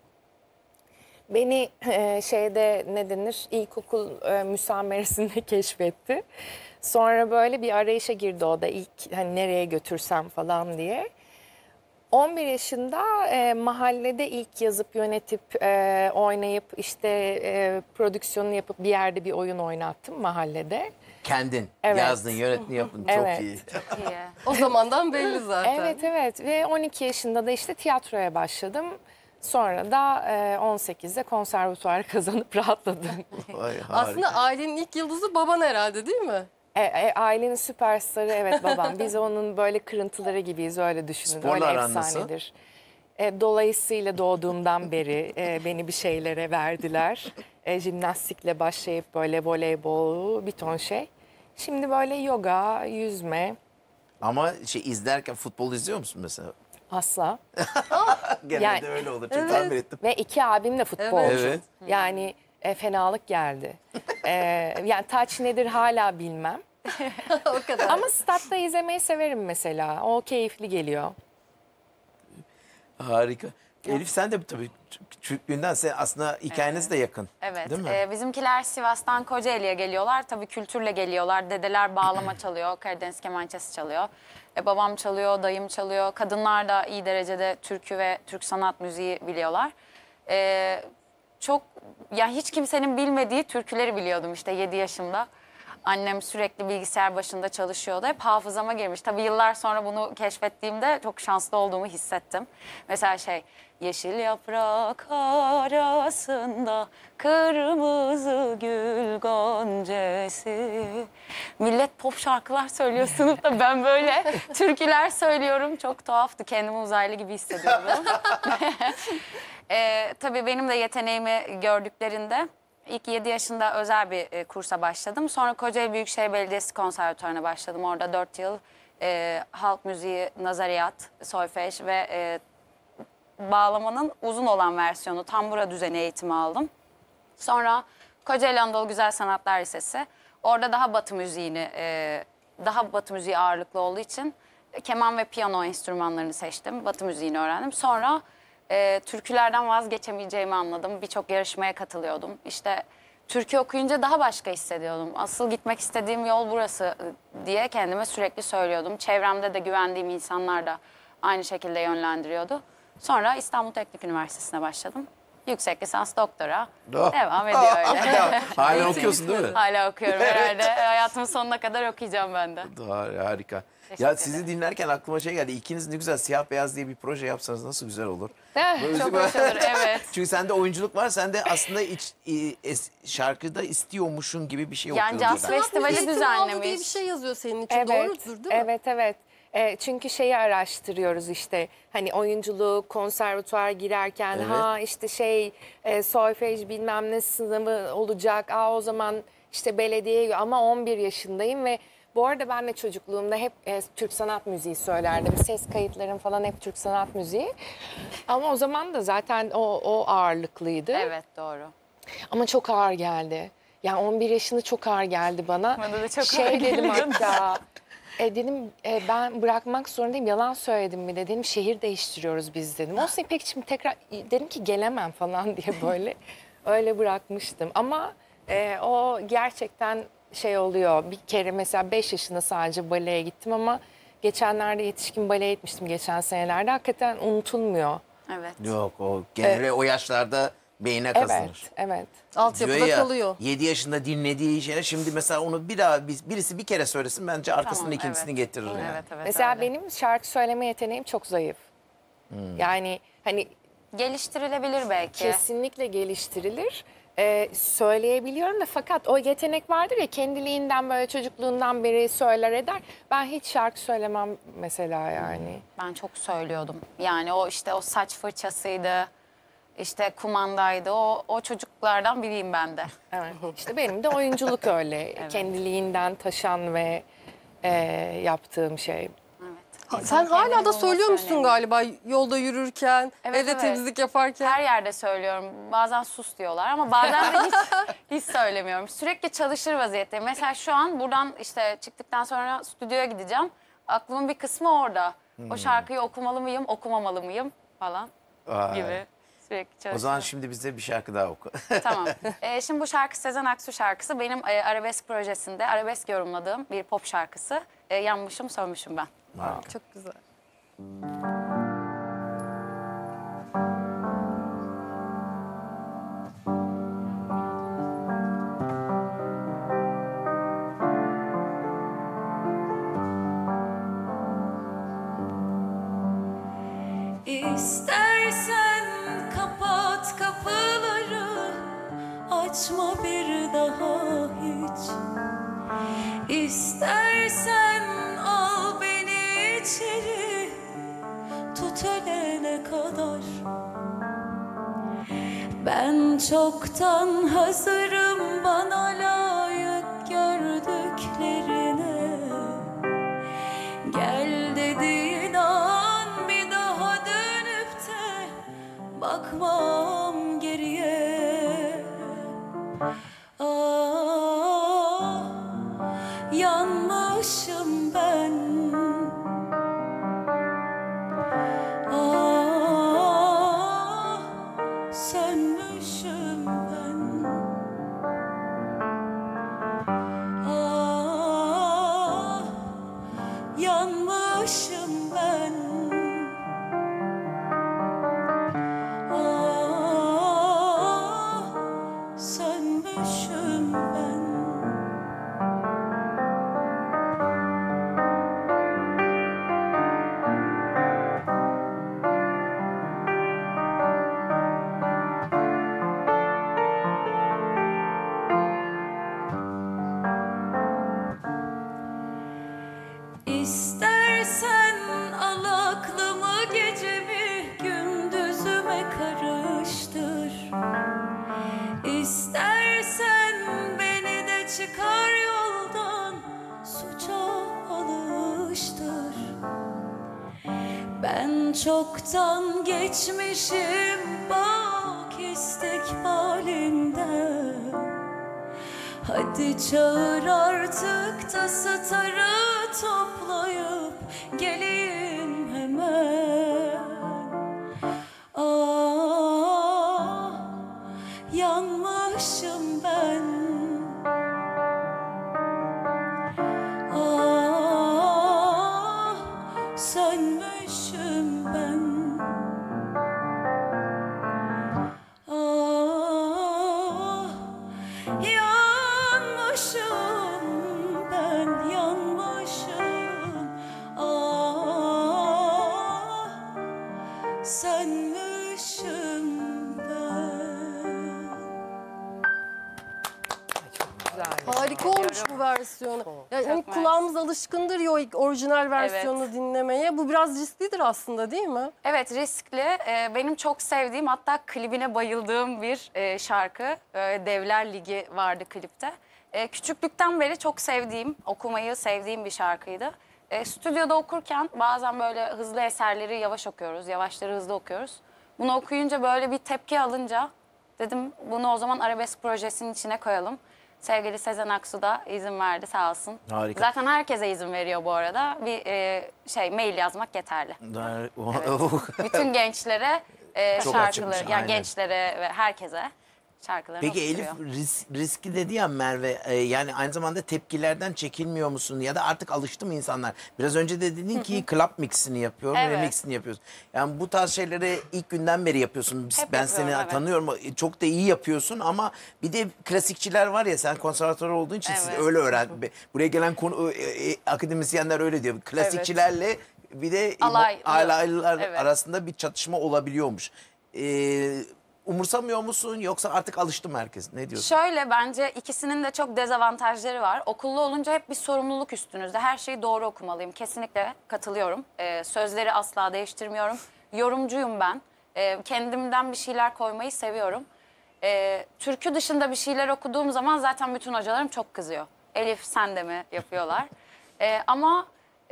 Beni şeyde ne denir, ilkokul müsameresinde keşfetti. Sonra böyle bir arayışa girdi o da, ilk hani nereye götürsem falan diye. 11 yaşında mahallede ilk yazıp yönetip oynayıp işte prodüksiyonunu yapıp bir yerde bir oyun oynattım mahallede. Kendin Evet. yazdın, yönetini yapın. Evet. Çok iyi. İyi. O zamandan belli zaten. Evet ve 12 yaşında da işte tiyatroya başladım. Sonra da 18'de konservatuvar kazanıp rahatladım. Vay, harika. Aslında ailenin ilk yıldızı baban herhalde, değil mi? Ailenin süperstarı evet babam. Biz onun böyle kırıntıları gibiyiz, öyle düşünün. Sporla Öyle aran nasıl? efsanedir. Dolayısıyla doğduğumdan beri beni bir şeylere verdiler. Jimnastikle başlayıp böyle voleybol, bir ton şey. Şimdi böyle yoga, yüzme, Ama izlerken futbol izliyor musun mesela? asla. Genelde Yani- öyle olur. Çok tahmin ettim. Ve 2 abim de futbolcu. Evet. Yani fenalık geldi. Yani taç nedir hala bilmem. O kadar. Ama statta izlemeyi severim mesela. O keyifli geliyor. Harika. Elif, sen de tabii küçüklüğünden sen aslında hikayeniz de yakın. Evet. Değil mi? Bizimkiler Sivas'tan Kocaeli'ye geliyorlar. Tabii kültürle geliyorlar. Dedeler bağlama çalıyor, Karadeniz kemençesi çalıyor. Babam çalıyor, dayım çalıyor. Kadınlar da iyi derecede türkü ve Türk sanat müziği biliyorlar. Çok, yani hiç kimsenin bilmediği türküleri biliyordum işte 7 yaşımda. Annem sürekli bilgisayar başında çalışıyordu. Hep hafızama girmiş. Tabii yıllar sonra bunu keşfettiğimde çok şanslı olduğumu hissettim. Mesela yeşil yaprak arasında kırmızı gül goncesi. Millet pop şarkılar söylüyor sınıfta. Ben böyle türküler söylüyorum. Çok tuhaftı. Kendimi uzaylı gibi hissediyordum. Tabii benim de yeteneğimi gördüklerinde ilk 7 yaşında özel bir kursa başladım. Sonra Kocaeli Büyükşehir Belediyesi Konservatuvarı'na başladım. Orada 4 yıl halk müziği, nazariyat, solfej ve bağlamanın uzun olan versiyonu tambura düzeni eğitimi aldım. Sonra Kocaeli Anadolu Güzel Sanatlar Lisesi. Orada daha Batı müziğini, daha Batı müziği ağırlıklı olduğu için keman ve piyano enstrümanlarını seçtim. Batı müziğini öğrendim. Sonra türkülerden vazgeçemeyeceğimi anladım. Birçok yarışmaya katılıyordum. İşte Türkü okuyunca daha başka hissediyordum. Asıl gitmek istediğim yol burası diye kendime sürekli söylüyordum. Çevremde de güvendiğim insanlar da aynı şekilde yönlendiriyordu. Sonra İstanbul Teknik Üniversitesi'ne başladım. Yüksek lisans, doktora. Devam ediyor öyle. Hala okuyorsun değil mi? Hala okuyorum herhalde. Hayatımın sonuna kadar okuyacağım ben de. Harika. Teşekkür Ya sizi dinlerken aklıma şey geldi. İkiniz ne güzel siyah beyaz diye bir proje yapsanız nasıl güzel olur. Böyle Çok hoş olur, evet. Çünkü sende oyunculuk var. Sen de aslında şarkıda istiyormuşsun gibi bir şey Yani okuyorum. caz ben. festivali Eğitim aldı diye bir düzenlemiş. şey yazıyor senin için. Evet, Doğrudur değil mi? evet, evet. Çünkü şeyi araştırıyoruz işte hani oyunculuk, konservatuvar girerken işte solfej bilmem ne sınavı olacak. O zaman işte belediyeye ama 11 yaşındayım ve bu arada ben de çocukluğumda hep Türk sanat müziği söylerdim. Ses kayıtlarım falan hep Türk sanat müziği. Ama o zaman da zaten o ağırlıklıydı. Evet, doğru. Ama çok ağır geldi. Yani 11 yaşında çok ağır geldi bana. Bana da çok ağır dedim geliyor. hatta. Dedim ben bırakmak zorundayım. Yalan söyledim mi de dedim şehir değiştiriyoruz biz dedim. Olsun İpekciğim tekrar dedim ki gelemem falan diye böyle öyle bırakmıştım. Ama o gerçekten şey oluyor. Bir kere mesela 5 yaşında sadece baleye gittim ama geçenlerde yetişkin baleye gitmiştim geçen senelerde. Hakikaten unutulmuyor. Evet. Yok o genelde o yaşlarda beyine kazınır. Evet. Altyapıda Diyor ya, kalıyor. 7 yaşında dinlediği şeyler şimdi mesela onu birisi bir kere söylesin bence arkasının Tamam, ikincisini evet. getirir yani. Evet, evet. Mesela öyle. benim şarkı söyleme yeteneğim çok zayıf. Yani hani Geliştirilebilir belki. kesinlikle geliştirilir. Söyleyebiliyorum da fakat o yetenek vardır ya kendiliğinden böyle çocukluğundan beri söyler eder. Ben hiç şarkı söylemem mesela yani. Ben çok söylüyordum. Yani o işte o saç fırçasıydı, işte kumandaydı. O çocuklardan biriyim ben de. Evet. İşte benim de oyunculuk öyle. Kendiliğinden taşan ve yaptığım şey. Evet. Sen hala kendini da bulması söylüyor musun önemli. galiba yolda yürürken, Evet, evde evet. temizlik yaparken? Her yerde söylüyorum. Bazen sus diyorlar ama bazen de hiç söylemiyorum. Sürekli çalışır vaziyetteyim. Mesela şu an buradan işte çıktıktan sonra stüdyoya gideceğim. Aklımın bir kısmı orada. O şarkıyı okumalı mıyım, okumamalı mıyım falan gibi. Sürekli çalışıyorum. O zaman şimdi bize bir şarkı daha oku. Tamam. Şimdi bu şarkı Sezen Aksu şarkısı. Benim arabesk projesinde arabesk yorumladığım bir pop şarkısı. Yanmışım, sönmüşüm ben. Çok güzel. İstersen kapat kapıları, açma bir daha hiç. İstersen al beni içeri, tut ölene kadar. Ben çoktan hazırım bana layık gördüklerine. Gel dediğin an bir daha dönüp de bakmam geriye. Yanmışım ben. Sönmüşüm ben. Yanmışım ben. Sönmüşüm ben. İstersen al aklımı gecemi gündüzüme karıştır. İstersen beni de çıkar yoldan suça alıştır. Ben çoktan geçmişim bak istikbalinden. Hadi çağır artık da starı toplayıp geleyim hemen. Yanmışım ben. Yanmışım ben, yanmışım. Ah, sönmüşüm ben. Harika olmuş bu versiyonu. Yani hani mersi. kulağımız alışkındır ya o ilk orijinal versiyonu dinlemeye. Bu biraz risklidir aslında, değil mi? Evet, riskli. Benim çok sevdiğim, hatta klibine bayıldığım bir şarkı. Devler Ligi vardı klipte. Küçüklükten beri çok sevdiğim, okumayı sevdiğim bir şarkıydı. Stüdyoda okurken bazen böyle hızlı eserleri yavaş okuyoruz, yavaşları hızlı okuyoruz. Bunu okuyunca, böyle bir tepki alınca dedim bunu o zaman arabesk projesinin içine koyalım. Sevgili Sezen Aksu da izin verdi, sağ olsun. Harika. Zaten herkese izin veriyor bu arada. Bir mail yazmak yeterli. Bütün gençlere Çok şarkıları, açıkmış, yani aynen. gençlere ve herkese şarkılarını Peki Elif, okutturuyor. riski dedi ya Merve, yani aynı zamanda tepkilerden çekinmiyor musun ya da artık alıştı mı insanlar? Biraz önce de dedin ki club mixini yapıyorum, Evet. remixini yapıyorsun. Yani bu tarz şeyleri ilk günden beri yapıyorsun. Hep Ben yapıyorum, seni evet. tanıyorum, çok da iyi yapıyorsun ama bir de klasikçiler var ya, sen konservatuvar olduğun için siz Evet. öyle öğren. Buraya gelen akademisyenler öyle diyor. Klasikçilerle bir de alaylılar Evet. arasında bir çatışma olabiliyormuş. Umursamıyor musun yoksa artık alıştı mı herkes? Ne diyorsun? Şöyle, bence ikisinin de çok dezavantajları var. Okullu olunca hep bir sorumluluk üstünüzde. Her şeyi doğru okumalıyım. Kesinlikle katılıyorum. Sözleri asla değiştirmiyorum. Yorumcuyum ben. Kendimden bir şeyler koymayı seviyorum. Türkü dışında bir şeyler okuduğum zaman zaten bütün hocalarım çok kızıyor. Elif sen de mi yapıyorlar? Ama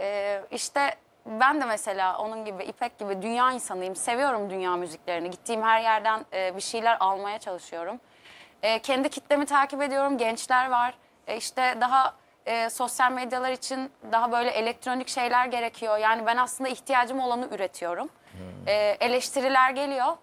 işte ben de mesela onun gibi, İpek gibi dünya insanıyım. Seviyorum dünya müziklerini. Gittiğim her yerden bir şeyler almaya çalışıyorum. Kendi kitlemi takip ediyorum. Gençler var. İşte daha sosyal medyalar için daha böyle elektronik şeyler gerekiyor. Yani ben aslında ihtiyacım olanı üretiyorum. Eleştiriler geliyor.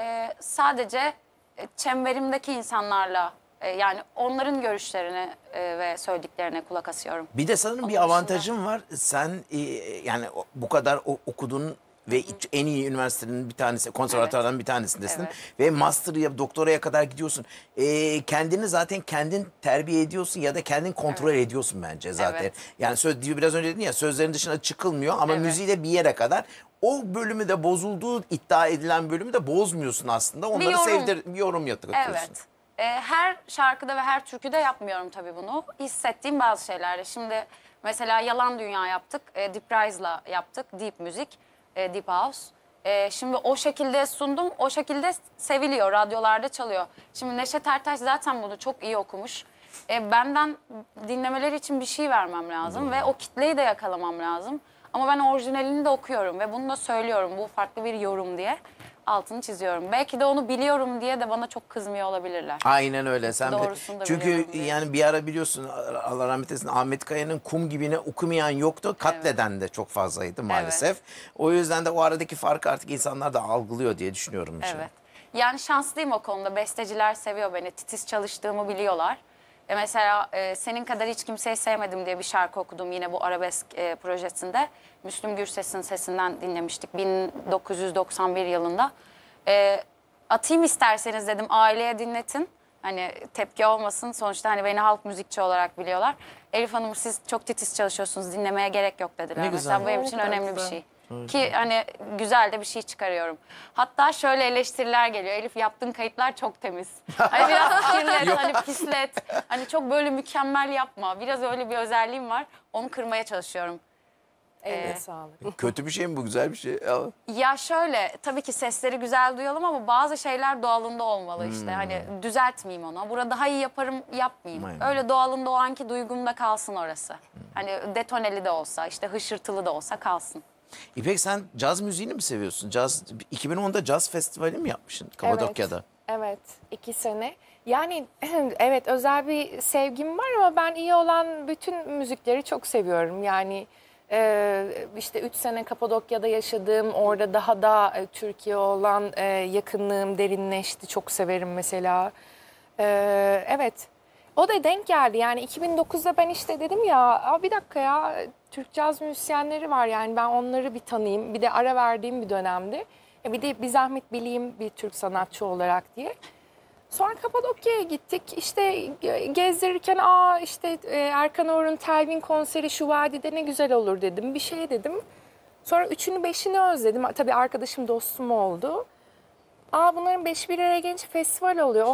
Sadece çemberimdeki insanlarla, yani onların görüşlerine ve söylediklerine kulak asıyorum. Bir de sanırım bir Onun avantajın var. Sen yani bu kadar okudun ve en iyi üniversitenin bir tanesi, konservatuvardan bir tanesindesin. Evet. Ve master'ya, doktoraya kadar gidiyorsun. Kendini zaten kendin terbiye ediyorsun ya da kendin kontrol ediyorsun bence zaten. Evet. Yani biraz önce dedin ya, sözlerin dışına çıkılmıyor ama Evet. müziği de bir yere kadar. O bölümü de bozulduğu iddia edilen bölümü de bozmuyorsun aslında. Onları bir yorum yapıyorsun. Evet. Her şarkıda ve her türküde yapmıyorum tabii bunu. Hissettiğim bazı şeylerde. Şimdi mesela Yalan Dünya yaptık. Deep Rise'la yaptık. Deep müzik. Deep House. Şimdi o şekilde sundum. O şekilde seviliyor. Radyolarda çalıyor. Şimdi Neşet Ertaş zaten bunu çok iyi okumuş. Benden dinlemeleri için bir şey vermem lazım. Ve o kitleyi de yakalamam lazım. Ama ben orijinalini de okuyorum. Ve bunu da söylüyorum. Bu farklı bir yorum diye. Altını çiziyorum. Belki de onu biliyorum diye de bana çok kızmıyor olabilirler. Aynen öyle. Doğrusunu da Çünkü biliyorum diye. yani bir ara biliyorsun, Allah rahmet eylesin, Ahmet Kaya'nın Kum Gibi'ne okumayan yoktu. Katleden de çok fazlaydı maalesef. O yüzden de o aradaki farkı artık insanlar da algılıyor diye düşünüyorum. Evet. Yani şanslıyım o konuda. Besteciler seviyor beni. Titiz çalıştığımı biliyorlar. Mesela Senin Kadar Hiç Kimseyi Sevmedim diye bir şarkı okudum yine bu arabesk projesinde. Müslüm Gürses'in sesinden dinlemiştik 1991 yılında. Atayım isterseniz dedim, aileye dinletin. Hani tepki olmasın. Sonuçta hani beni halk müzikçi olarak biliyorlar. Elif Hanım siz çok titiz çalışıyorsunuz, dinlemeye gerek yok dediler. Ne Mesela güzel. benim Ne için kadar önemli bir güzel. şey. Ki hani güzel de bir şey çıkarıyorum. Hatta şöyle eleştiriler geliyor. Elif yaptığın kayıtlar çok temiz. Hani biraz kirlet, hani pislet. Hani çok böyle mükemmel yapma. Biraz öyle bir özelliğim var. Onu kırmaya çalışıyorum. Eline sağlık. Kötü bir şey mi bu, güzel bir şey? Ya şöyle, tabii ki sesleri güzel duyalım ama bazı şeyler doğalında olmalı işte. Hani düzeltmeyeyim onu. Burada daha iyi yaparım, yapmayayım. Aynen. Öyle doğalında o anki duygumda kalsın orası. Hani detoneli de olsa, işte hışırtılı da olsa kalsın. İpek, sen caz müziğini mi seviyorsun? 2010'da caz festivali mi yapmışsın Kapadokya'da? Evet, 2 sene. Yani evet, özel bir sevgim var ama ben iyi olan bütün müzikleri çok seviyorum. Yani işte 3 sene Kapadokya'da yaşadım. Orada daha da Türkiye olan yakınlığım derinleşti. Çok severim mesela. Evet. O da denk geldi. Yani 2009'da ben işte dedim ya, bir dakika ya, Türk caz müzisyenleri var, yani ben onları bir tanıyayım. Bir de ara verdiğim bir dönemdi. Bir de bir zahmet bileyim bir Türk sanatçı olarak diye. Sonra Kapadokya'ya gittik. İşte gezdirirken işte Erkan Oğur'un Telvin konseri şu vadide ne güzel olur dedim. Bir şey dedim. Sonra üçünü beşini özledim. Tabii arkadaşım dostum oldu. Bunların 5 bir araya gelince festival oluyor.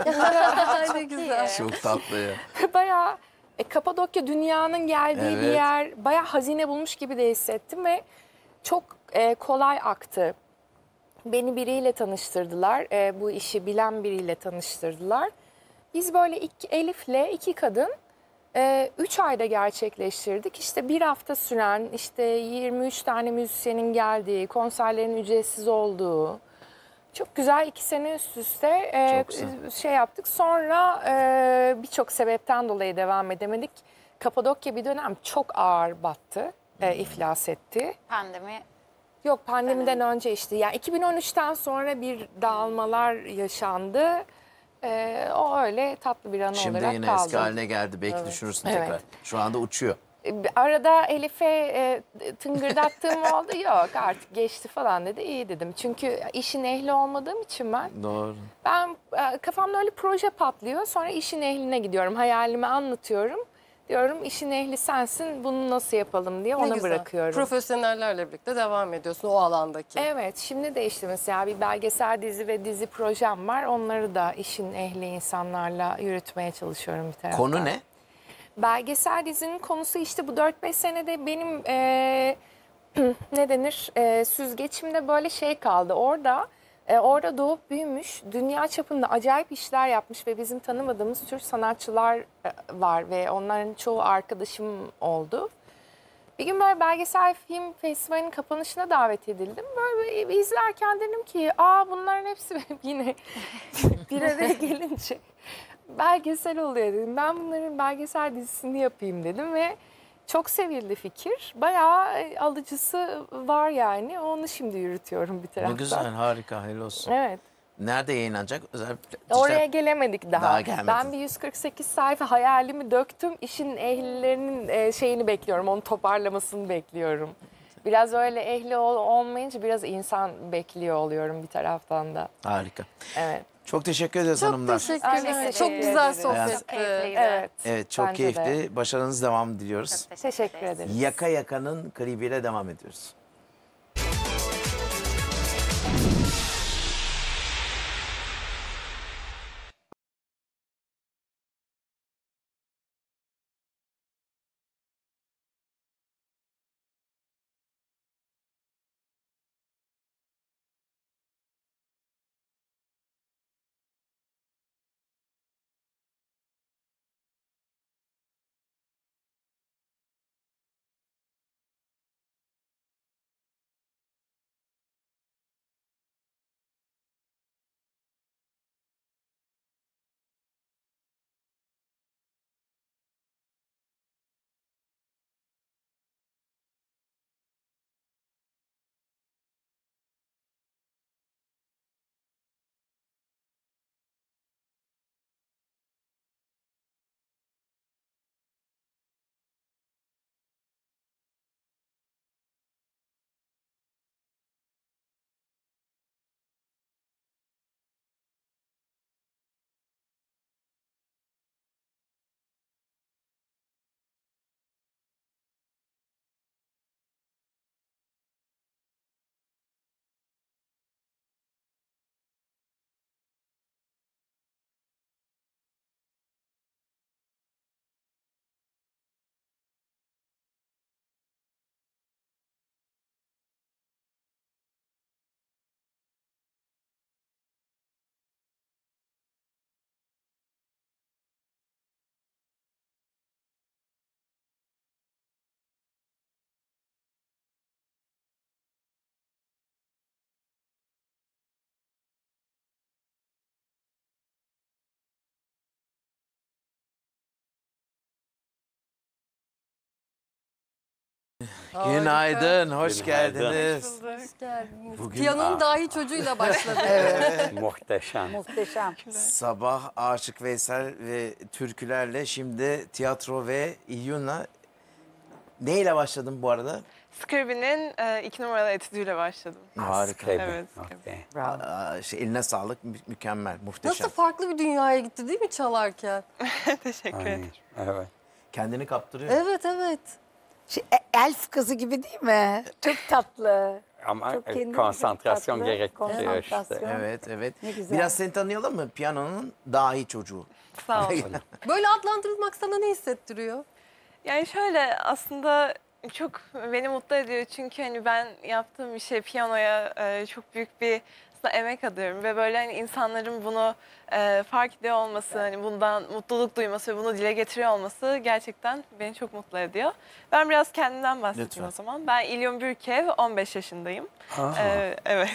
Ne güzel. Çok tatlı ya. Bayağı Kapadokya dünyanın geldiği bir Evet. yer. Bayağı hazine bulmuş gibi de hissettim ve çok kolay aktı. Beni biriyle tanıştırdılar. Bu işi bilen biriyle tanıştırdılar. Biz böyle Elif'le 2 kadın 3 ayda gerçekleştirdik. İşte bir hafta süren, işte 23 tane müzisyenin geldiği, konserlerin ücretsiz olduğu. Çok güzel 2 sene üst üste Çok güzel. şey yaptık. Sonra birçok sebepten dolayı devam edemedik. Kapadokya bir dönem çok ağır battı, iflas etti. Pandemi. Yok, pandemiden önce işte. Yani 2013'ten sonra bir dağılmalar yaşandı. O öyle tatlı bir anı Şimdi olarak yine kaldı. eski haline geldi. Belki düşünürsün Evet. tekrar. Şu anda uçuyor. Arada Elif'e tıngırdattığım oldu. Yok artık geçti falan dedi. İyi dedim. Çünkü işin ehli olmadığım için Doğru. ben kafamda öyle proje patlıyor. Sonra işin ehline gidiyorum. Hayalimi anlatıyorum. Diyorum işin ehli sensin, bunu nasıl yapalım diye Ne ona güzel. bırakıyorum. Profesyonellerle birlikte devam ediyorsun o alandaki. Evet, şimdi de işte mesela bir belgesel dizi ve dizi projem var. Onları da işin ehli insanlarla yürütmeye çalışıyorum bir taraftan. Konu ne? Belgesel dizinin konusu işte bu 4-5 senede benim ne denir süzgeçimde böyle şey kaldı. Orada doğup büyümüş, dünya çapında acayip işler yapmış ve bizim tanımadığımız tür sanatçılar var ve onların çoğu arkadaşım oldu. Bir gün böyle belgesel film festivalinin kapanışına davet edildim. Böyle izlerken dedim ki bunların hepsi yine bir araya gelince belgesel oluyor dedim. Ben bunların belgesel dizisini yapayım dedim ve çok sevildi fikir. Bayağı alıcısı var yani. Onu şimdi yürütüyorum bir taraftan. Ne güzel, harika, hayırlı olsun. Evet. Nerede yayınlanacak? Oraya gelemedik daha. Daha gelmedin. Ben bir 148 sayfa hayalimi döktüm. İşin ehlilerinin şeyini bekliyorum. Onu toparlamasını bekliyorum. Biraz öyle ehli olmayınca biraz insan bekliyor oluyorum bir taraftan da. Harika. Evet. Çok teşekkür ederiz Çok hanımlar. teşekkürler. Çok Çok güzel teşekkür sohbetti. Çok keyifliydi. Evet. Evet, çok Bence de. keyifli. Başarınız devam diliyoruz. Teşekkür ederiz. Yaka Yaka'nın klibiyle devam ediyoruz. Günaydın, hoş geldiniz. Hoş geldiniz. Bugün- Piyanonun dahi çocuğuyla başladı. Muhteşem. Sabah Aşık Veysel ve türkülerle, şimdi tiyatro ve İlyun'la. Neyle başladın bu arada? Scriabin'in 2 numaralı etüdüyle başladım. Harika. Evet. Okey. Eline sağlık, mükemmel, muhteşem. Nasıl farklı bir dünyaya gitti değil mi çalarken? Teşekkür Aynen. ederim. Evet. Kendini kaptırıyor. Evet evet. Elf kızı gibi değil mi? Çok tatlı. Ama Çok kendine konsantrasyon çok tatlı. gerektiriyor işte. Konsantrasyon. Evet, evet. Ne güzel. Biraz seni tanıyalım mı? Piyanonun dahi çocuğu. Sağ olun. Böyle adlandırılmak sana ne hissettiriyor? Yani şöyle aslında çok beni mutlu ediyor çünkü hani ben yaptığım işe piyanoya çok büyük bir aslında emek adıyorum ve böyle hani insanların bunu fark ediyor olması, hani bundan mutluluk duyması ve bunu dile getiriyor olması gerçekten beni çok mutlu ediyor. Ben biraz kendimden bahsedeyim Lütfen. o zaman. Ben İlyum Bürkev, 15 yaşındayım. Evet.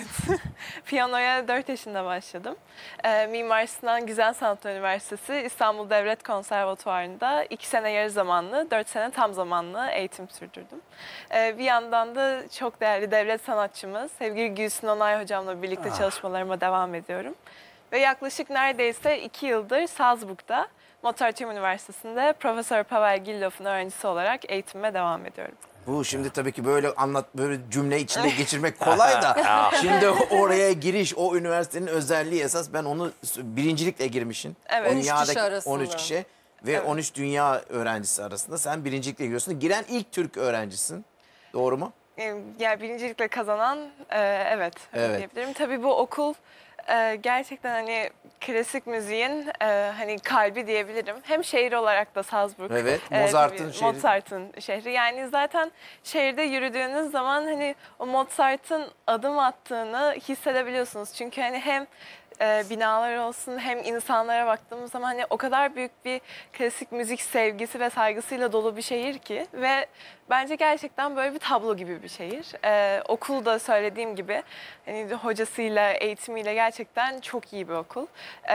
Piyanoya 4 yaşında başladım. Mimar Sinan Güzel Sanatlar Üniversitesi İstanbul Devlet Konservatuvarı'nda 2 sene yarı zamanlı, 4 sene tam zamanlı eğitim sürdürdüm. Bir yandan da çok değerli devlet sanatçımız sevgili Gülsün Onay hocamla birlikte çalışmalarıma devam ediyorum. Ve yaklaşık neredeyse 2 yıldır Salzburg'da Mozarteum Üniversitesi'nde Profesör Pavel Gildhoff'un öğrencisi olarak eğitimime devam ediyorum. Bu şimdi tabii ki böyle böyle cümle içinde geçirmek kolay da şimdi oraya giriş, o üniversitenin özelliği esas ben onu birincilikle girmişsin. Evet. 13 kişi Dünyadaki arasında. 13 kişi ve 13 dünya öğrencisi arasında sen birincilikle giriyorsun. Giren ilk Türk öğrencisin. Doğru mu? Yani birincilikle kazanan evet, Evet. diyebilirim. Tabii bu okul gerçekten hani klasik müziğin hani kalbi diyebilirim. Hem şehir olarak da Salzburg. Evet, tabii şehri. Mozart'ın şehri. Yani zaten şehirde yürüdüğünüz zaman hani o Mozart'ın adım attığını hissedebiliyorsunuz. Çünkü hani hem binalar olsun hem insanlara baktığımız zaman hani o kadar büyük bir klasik müzik sevgisi ve saygısıyla dolu bir şehir ki ve bence gerçekten böyle bir tablo gibi bir şehir. Okul da söylediğim gibi hani hocasıyla, eğitimiyle gerçekten çok iyi bir okul.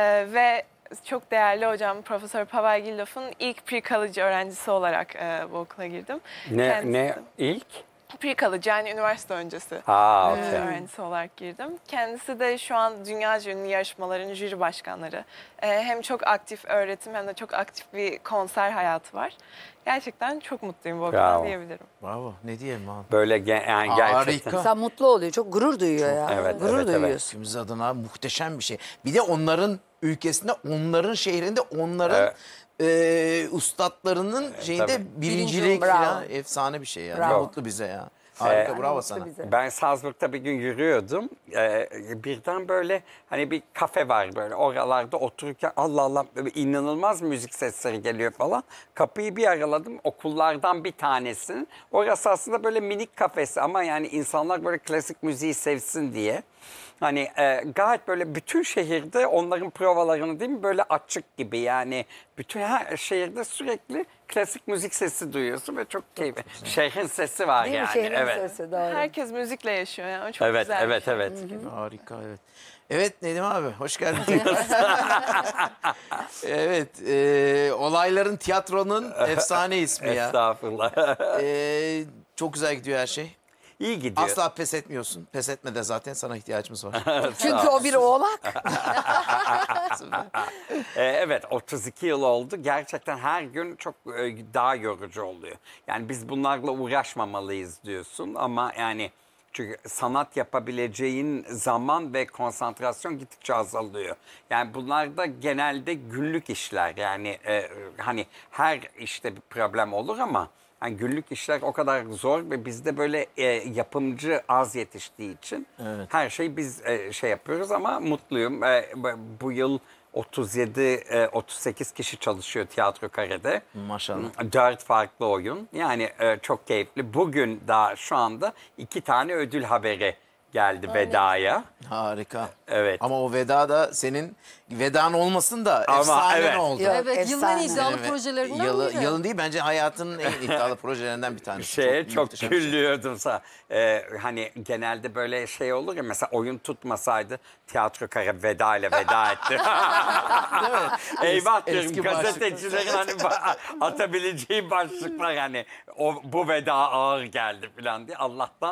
Ve çok değerli hocam Profesör Pavel Gildhoff'un ilk pre-college öğrencisi olarak bu okula girdim. Ne ilk? Pre-college yani üniversite öncesi. Okey. Öğrencisi olarak girdim. Kendisi de şu an dünyaca ünlü yarışmaların jüri başkanları. Hem çok aktif öğretim hem de çok aktif bir konser hayatı var. Gerçekten çok mutluyum bu okuldan Bravo. diyebilirim. Bravo. Ne diyelim abi? Böyle yani gerçekten. Harika. İnsan mutlu oluyor. Çok gurur duyuyor ya. Evet, Gurur evet, evet. duyuyorsun. Hepimiz adına muhteşem bir şey. Bir de onların ülkesinde, onların şehrinde, onların ustadlarının şeyinde tabii. birincilik Bravo. falan efsane bir şey ya. Ne Bravo. mutlu bize ya. Harika, bravo sana. Ben Salzburg'da bir gün yürüyordum. Birden böyle hani bir kafe var böyle oralarda otururken Allah Allah böyle inanılmaz müzik sesleri geliyor falan. Kapıyı bir araladım okullardan bir tanesinin. Orası aslında böyle minik kafesi ama yani insanlar böyle klasik müziği sevsin diye. Hani gayet böyle bütün şehirde onların provalarını değil mi böyle açık gibi yani bütün her şehirde sürekli klasik müzik sesi duyuyorsun ve çok keyifli. Şehrin sesi var Değil mi? yani. Şehrin Evet. sesi doğru. Herkes müzikle yaşıyor yani o çok Evet, güzel. evet, evet. Harika, evet. Evet Nedim abi, hoş geldin. Evet, olayların tiyatronun efsane ismi ya. Estağfurullah. Çok güzel gidiyor her şey. İyi gidiyor. Asla pes etmiyorsun. Pes etme de zaten sana ihtiyacımız var. Çünkü o bir oğlak. Evet 32 yıl oldu. Gerçekten her gün çok daha yorucu oluyor. Yani biz bunlarla uğraşmamalıyız diyorsun ama yani çünkü sanat yapabileceğin zaman ve konsantrasyon gittikçe azalıyor. Yani bunlar da genelde günlük işler. Yani hani her işte bir problem olur ama yani günlük işler o kadar zor ve bizde böyle yapımcı az yetiştiği için her şeyi biz şey yapıyoruz ama mutluyum. Bu yıl 38 kişi çalışıyor Tiyatro Kare'de. Maşallah. 4 farklı oyun. Yani çok keyifli. Bugün daha şu anda 2 tane ödül haberi geldi vedaya. Harika. Evet. Ama o veda da senin vedan olmasın da Ama efsane evet. oldu. Yok, Evet, yılın en efsane. iddialı Evet. projelerinden biri. Yılın değil bence hayatının en iddialı projelerinden bir tanesi. Çok muhteşem bir şey. gülüyordum sana. Hani genelde böyle şey olur ya mesela oyun tutmasaydı Tiyatro Kare veda ile veda etti. Eyvah diyorum eski gazetecilerin hani atabileceği başlıklar hani bu veda ağır geldi falan diye Allah'tan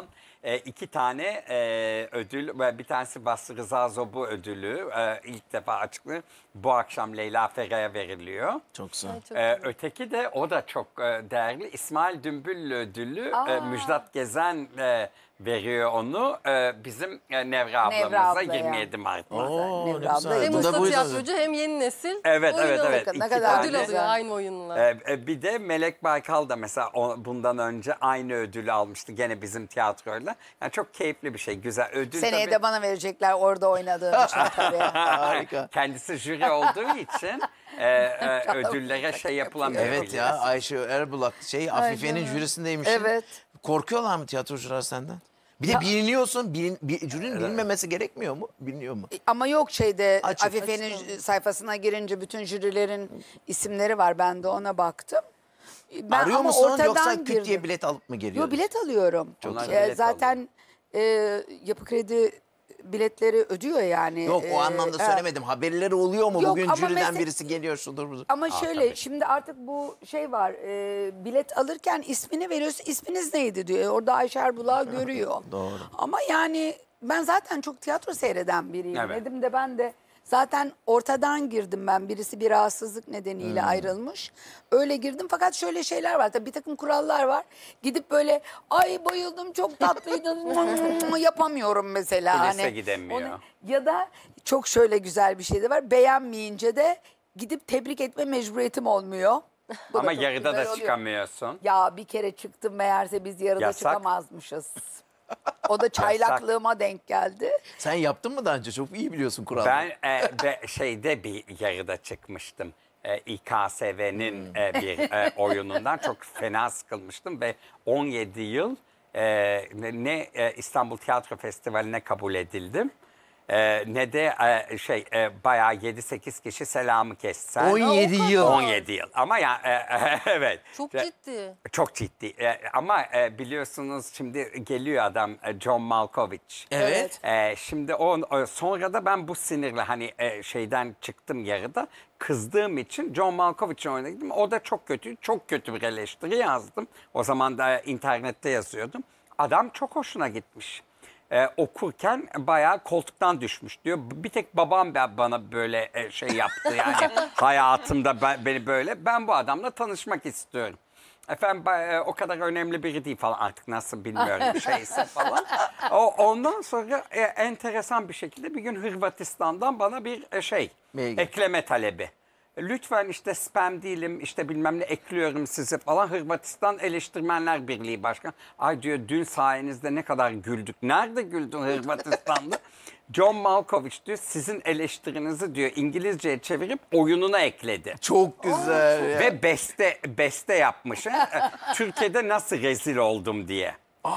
2 tane ödül ve bir tanesi Basri Rıza Zobu ödülü ilk defa açıklanıyor. Bu akşam Leyla Ferah'a veriliyor. Çok güzel. Öteki de o da çok değerli. İsmail Dümbüllü ödülü Müjdat Gezen veriyor onu. Bizim Nevra ablamıza ablaya. 27 Mart'ta. Oo, Nevra ne abla güzel. Hem Bu da usta bu yüzden. tiyatrocu hem yeni nesil. Evet, oyun evet, alıyor. evet. Ne İki kadar tane. Ödül alıyor güzel. aynı oyunla. Bir de Melek Baykal da mesela bundan önce aynı ödülü almıştı gene bizim tiyatroyla. Yani çok keyifli bir şey, güzel. Ödül Seneye tabii- de bana verecekler orada oynadığım için tabii. Harika. Kendisi jüri olduğu için ödüllere şey yapılamıyor. Evet ya, Ayşe Erbulak Afife'nin jürisindeymiş. Evet. Korkuyorlar mı tiyatrocular senden? Bir de biliniyorsun. Jürinin bilinmemesi gerekmiyor mu? Biliniyor mu? Ama yok şeyde Açık. Afife'nin sayfasına girince bütün jürilerin isimleri var. Ben de ona baktım. Ben Arıyor ama musun ortadan yoksa küt diye girdim. bilet alıp mı geliyorsun? Yok, bilet alıyorum. Onlar bilet Zaten Yapı Kredi biletleri ödüyor yani. Yok, o anlamda söylemedim. Haberleri oluyor mu? Yok, Bugün ama jüriden mesela- birisi geliyor şudur budur. Ama şöyle şimdi artık bu şey var. Bilet alırken ismini veriyorsun. İsminiz neydi diyor. Orada Ayşe Erbulak'ı görüyor. Doğru. Ama yani ben zaten çok tiyatro seyreden biriyim. Evet. Dedim de ben de zaten ortadan girdim ben. Birisi bir rahatsızlık nedeniyle ayrılmış. Öyle girdim, fakat şöyle şeyler var. Tabii bir takım kurallar var. Gidip böyle ay bayıldım çok tatlıydın yapamıyorum mesela. Kulise gidemiyor. Ya da çok şöyle güzel bir şey de var. Beğenmeyince de gidip tebrik etme mecburiyetim olmuyor. Bu Ama çok yarıda güzel da oluyor. çıkamıyorsun. Ya bir kere çıktım, meğerse biz yarıda Yasak. çıkamazmışız. O da çaylaklığıma denk geldi. Sen yaptın mı daha önce? Çok iyi biliyorsun kuralları. Ben şeyde bir yarıda çıkmıştım. İKSV'nin bir oyunundan çok fena sıkılmıştım ve 17 yıl ne İstanbul Tiyatro Festivali'ne kabul edildim. Ne de bayağı 7-8 kişi selamı kestiler. 17 yıl. 17 yıl ama ya evet. Çok ciddi. Çok ciddi. Ama biliyorsunuz şimdi geliyor adam John Malkovich. Evet. Şimdi sonra da ben bu sinirle hani şeyden çıktım yarıda. Kızdığım için John Malkovich'in oyuna gittim. O da çok kötü bir eleştiri yazdım. O zaman da internette yazıyordum. Adam çok hoşuna gitmiş. Okurken bayağı koltuktan düşmüş diyor. Bir tek babam bana böyle şey yaptı yani hayatımda beni böyle. Ben bu adamla tanışmak istiyorum. Efendim o kadar önemli biri değil falan, artık nasıl bilmiyorum şeyse falan. Ondan sonra enteresan bir şekilde bir gün Hırvatistan'dan bana bir Mail. ekleme talebi. Lütfen işte spam değilim, işte bilmem ne ekliyorum sizi falan. Hırvatistan Eleştirmenler Birliği Başkanı. Ay diyor, dün sayenizde ne kadar güldük. Nerede güldün Hırvatistan'da? John Malkovich diyor sizin eleştirinizi diyor İngilizceye çevirip oyununa ekledi. Çok güzel ya. Ve beste yapmış. Türkiye'de nasıl rezil oldum diye.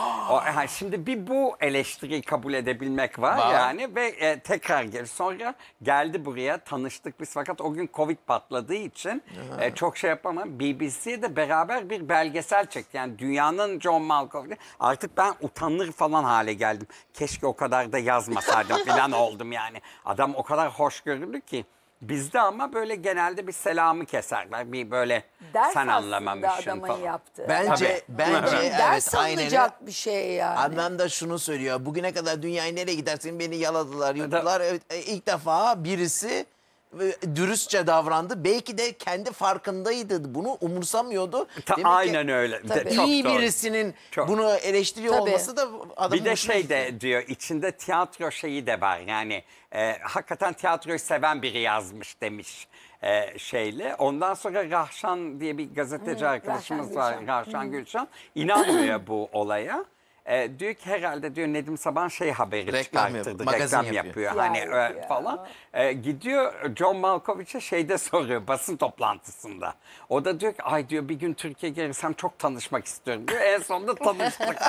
Şimdi bir bu eleştiriyi kabul edebilmek var. Yani ve tekrar sonra geldi buraya, tanıştık biz, fakat o gün Covid patladığı için çok şey yapamam. BBC'ye de beraber bir belgesel çekti. Yani dünyanın John Malkovich. Artık ben utanır falan hale geldim. Keşke o kadar da yazmasaydım falan oldum yani. Adam o kadar hoşgörülü ki. Bizde ama böyle genelde bir selamı keserler. Bir böyle Ders sen aslında anlamamışsın adamın falan. yaptığı. Bence Ders aynen. alınacak bir şey yani. Adnan da şunu söylüyor. Bugüne kadar dünyayı nereye gidersin beni yaladılar, yuttular. İlk defa birisi dürüstçe davrandı. Belki de kendi farkındaydı. Bunu umursamıyordu. Demek ki Aynen öyle. Tabii. Çok iyi doğru. birisinin Çok. bunu eleştiriyor Tabii. olması da adamın Bir de hoşuna şey gitti. de diyor, içinde tiyatro şeyi de var. Yani hakikaten tiyatroyu seven biri yazmış demiş şeyle. Ondan sonra Rahşan diye bir gazeteci arkadaşımız var. Rahşan Gülşen. İnanmıyor bu olaya. Diyor ki herhalde diyor Nedim Saban haberi Reklam çıkarttırdı. yapıyor, magazin Reklam yapıyor. yapıyor. Hani Ya. falan. Gidiyor John Malkovich'e şeyde soruyor basın toplantısında. O da diyor ki ay diyor bir gün Türkiye'ye gelirsem çok tanışmak istiyorum diyor. En sonunda tanıştık.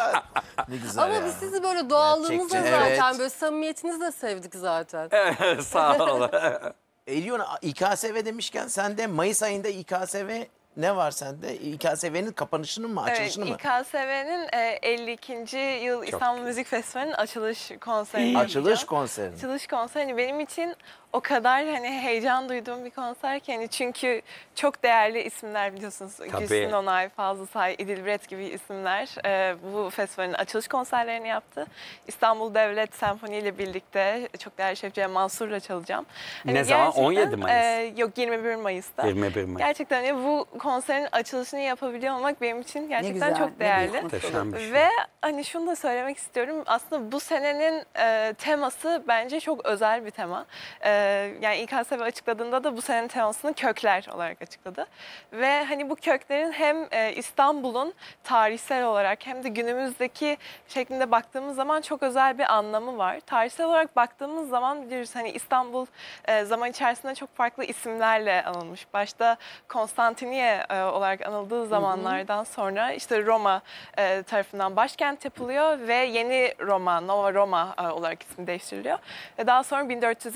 Ne güzel Ama ya. biz sizi böyle doğallığınızla Gerçekçi, zaten evet. böyle samimiyetinizle sevdik zaten. Sağ ol. Eliyon İKSV demişken sende Mayıs ayında İKSV ne var sende? İKSV'nin kapanışının mı, açılışını mı? İKSV'nin 52. yıl İstanbul Müzik Festivali'nin açılış konserini Açılış yapacağım. konseri. Açılış konseri benim için o kadar hani heyecan duyduğum bir konser ki hani çünkü çok değerli isimler biliyorsunuz. Tabii. Gülsün Onay, Fazıl Say, İdilbret gibi isimler bu festivalin açılış konserlerini yaptı. İstanbul Devlet Senfoni ile birlikte çok değerli Şef Cem Mansur'la çalacağım. Ne zaman? 17 Mayıs. Yok 21 Mayıs'ta. 21 Mayıs. Gerçekten hani bu konserin açılışını yapabiliyor olmak benim için gerçekten güzel, çok ne değerli. büyük Muhteşem bir şey. Ve hani şunu da söylemek istiyorum. Aslında bu senenin teması bence çok özel bir tema. Yani İKSV açıkladığında da bu senenin temasını kökler olarak açıkladı. Ve hani bu köklerin hem İstanbul'un tarihsel olarak hem de günümüzdeki şeklinde baktığımız zaman çok özel bir anlamı var. Tarihsel olarak baktığımız zaman biliyoruz hani İstanbul zaman içerisinde çok farklı isimlerle anılmış. Başta Konstantiniye olarak anıldığı zamanlardan sonra işte Roma tarafından başkent yapılıyor ve yeni Roma, Nova Roma olarak ismi değiştiriliyor. Ve daha sonra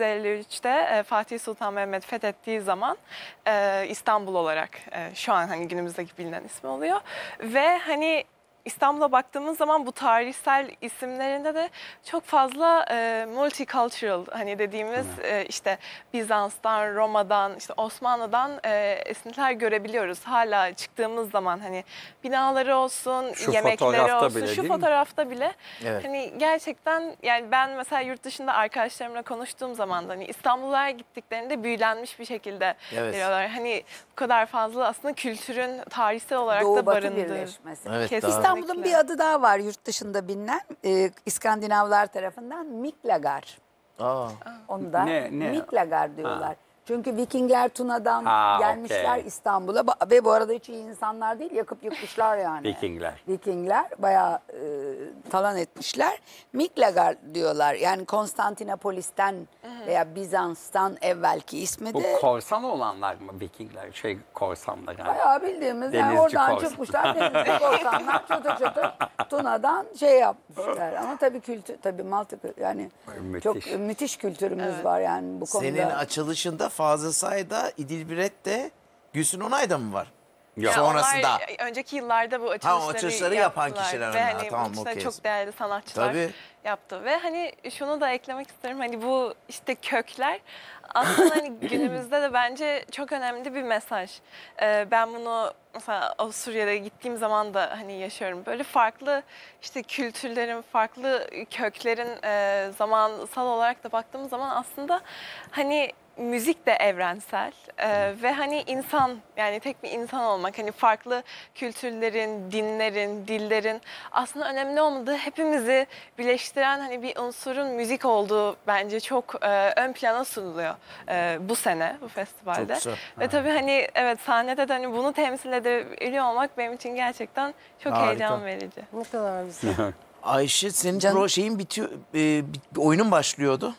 1453'te Fatih Sultan Mehmet fethettiği zaman İstanbul olarak şu an hani günümüzdeki bilinen ismi oluyor. Ve hani İstanbul'a baktığımız zaman bu tarihsel isimlerinde de çok fazla multicultural hani dediğimiz işte Bizans'tan, Roma'dan, işte Osmanlı'dan esintiler görebiliyoruz. Hala çıktığımız zaman hani binaları olsun, Şu yemekleri fotoğrafta olsun, bile, şu değil mi? fotoğrafta bile Evet. hani gerçekten yani ben mesela yurt dışında arkadaşlarımla konuştuğum zaman da hani İstanbul'a gittiklerinde büyülenmiş bir şekilde Evet. diyorlar. Hani bu kadar fazla aslında kültürün tarihsel olarak Doğu da Batı barındığı. birleşmesi. Evet, Kesinlikle. daha- İstanbul'un bir adı daha var yurt dışında bilinen. İskandinavlar tarafından Miklagar. Aa. Onu da Ne? Miklagar diyorlar. Çünkü Vikingler Tuna'dan Ha, gelmişler okey. İstanbul'a ve bu arada hiç iyi insanlar değil, yakıp yıkmışlar yani. Vikingler. Vikingler bayağı talan etmişler. Miklagar diyorlar. Yani Konstantinopolis'ten veya Bizans'tan evvelki ismi Bu de korsan olanlar mı Vikingler? Korsanlar yani. bayağı bildiğimiz yani Denizci oradan korsan. çıkmışlar. Denizci korsanlar çatır çatır Tuna'dan şey yapmışlar. Ama tabii kültür, tabii yani Müthiş. çok müthiş kültürümüz var yani bu konuda. Senin açılışında Fazıl Say'da, İdilbret de, Gülsün Onay'da mı var? Ya Sonrasında. onlar önceki yıllarda bu açılışları, açılışları yapan yaptılar. kişiler Ve onlar. hani Tamam, bu işte okey. çok değerli sanatçılar Tabii. yaptı. Ve hani şunu da eklemek isterim. Hani bu işte kökler aslında hani günümüzde de bence çok önemli bir mesaj. Ben bunu mesela Avusturya'da gittiğim zaman da hani yaşıyorum. Böyle farklı işte kültürlerin, farklı köklerin zamansal olarak da baktığımız zaman aslında hani müzik de evrensel ve hani insan yani tek bir insan olmak hani farklı kültürlerin, dinlerin, dillerin aslında önemli olmadığı hepimizi birleştiren hani bir unsurun müzik olduğu bence çok ön plana sunuluyor bu sene bu festivalde. Çok güzel. Ve tabii hani evet sahnede de hani bunu temsil edebiliyor olmak benim için gerçekten çok Harika. heyecan verici. Ne kadar güzel. Ayşe senin Canım. şeyin bitiyor, bir oyunun başlıyordu.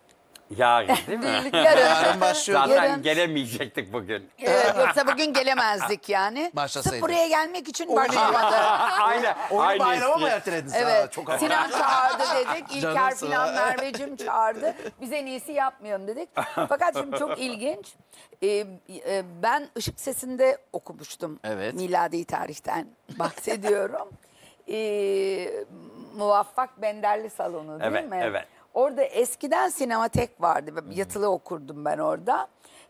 Yarın değil mi? Yarın başlıyor. Zaten Yarın- gelemeyecektik bugün. Evet, yoksa bugün gelemezdik yani. Başlasaydı. Sırf buraya gelmek için başlamadı. Aynen. Oyunu Aynı bayrama mı eski. ertelediniz? Evet. Aa, çok havalı. Sinan çağırdı dedik. İlker Canımsın. falan Merveciğim çağırdı. Biz en iyisi yapmayalım dedik. Fakat şimdi çok ilginç. Ben Işık Sesi'nde okumuştum. Evet. Miladi tarihten bahsediyorum. Muvaffak Benderli Salonu değil Evet, mi? evet. Orada eskiden sinematek vardı. Yatılı okurdum ben orada.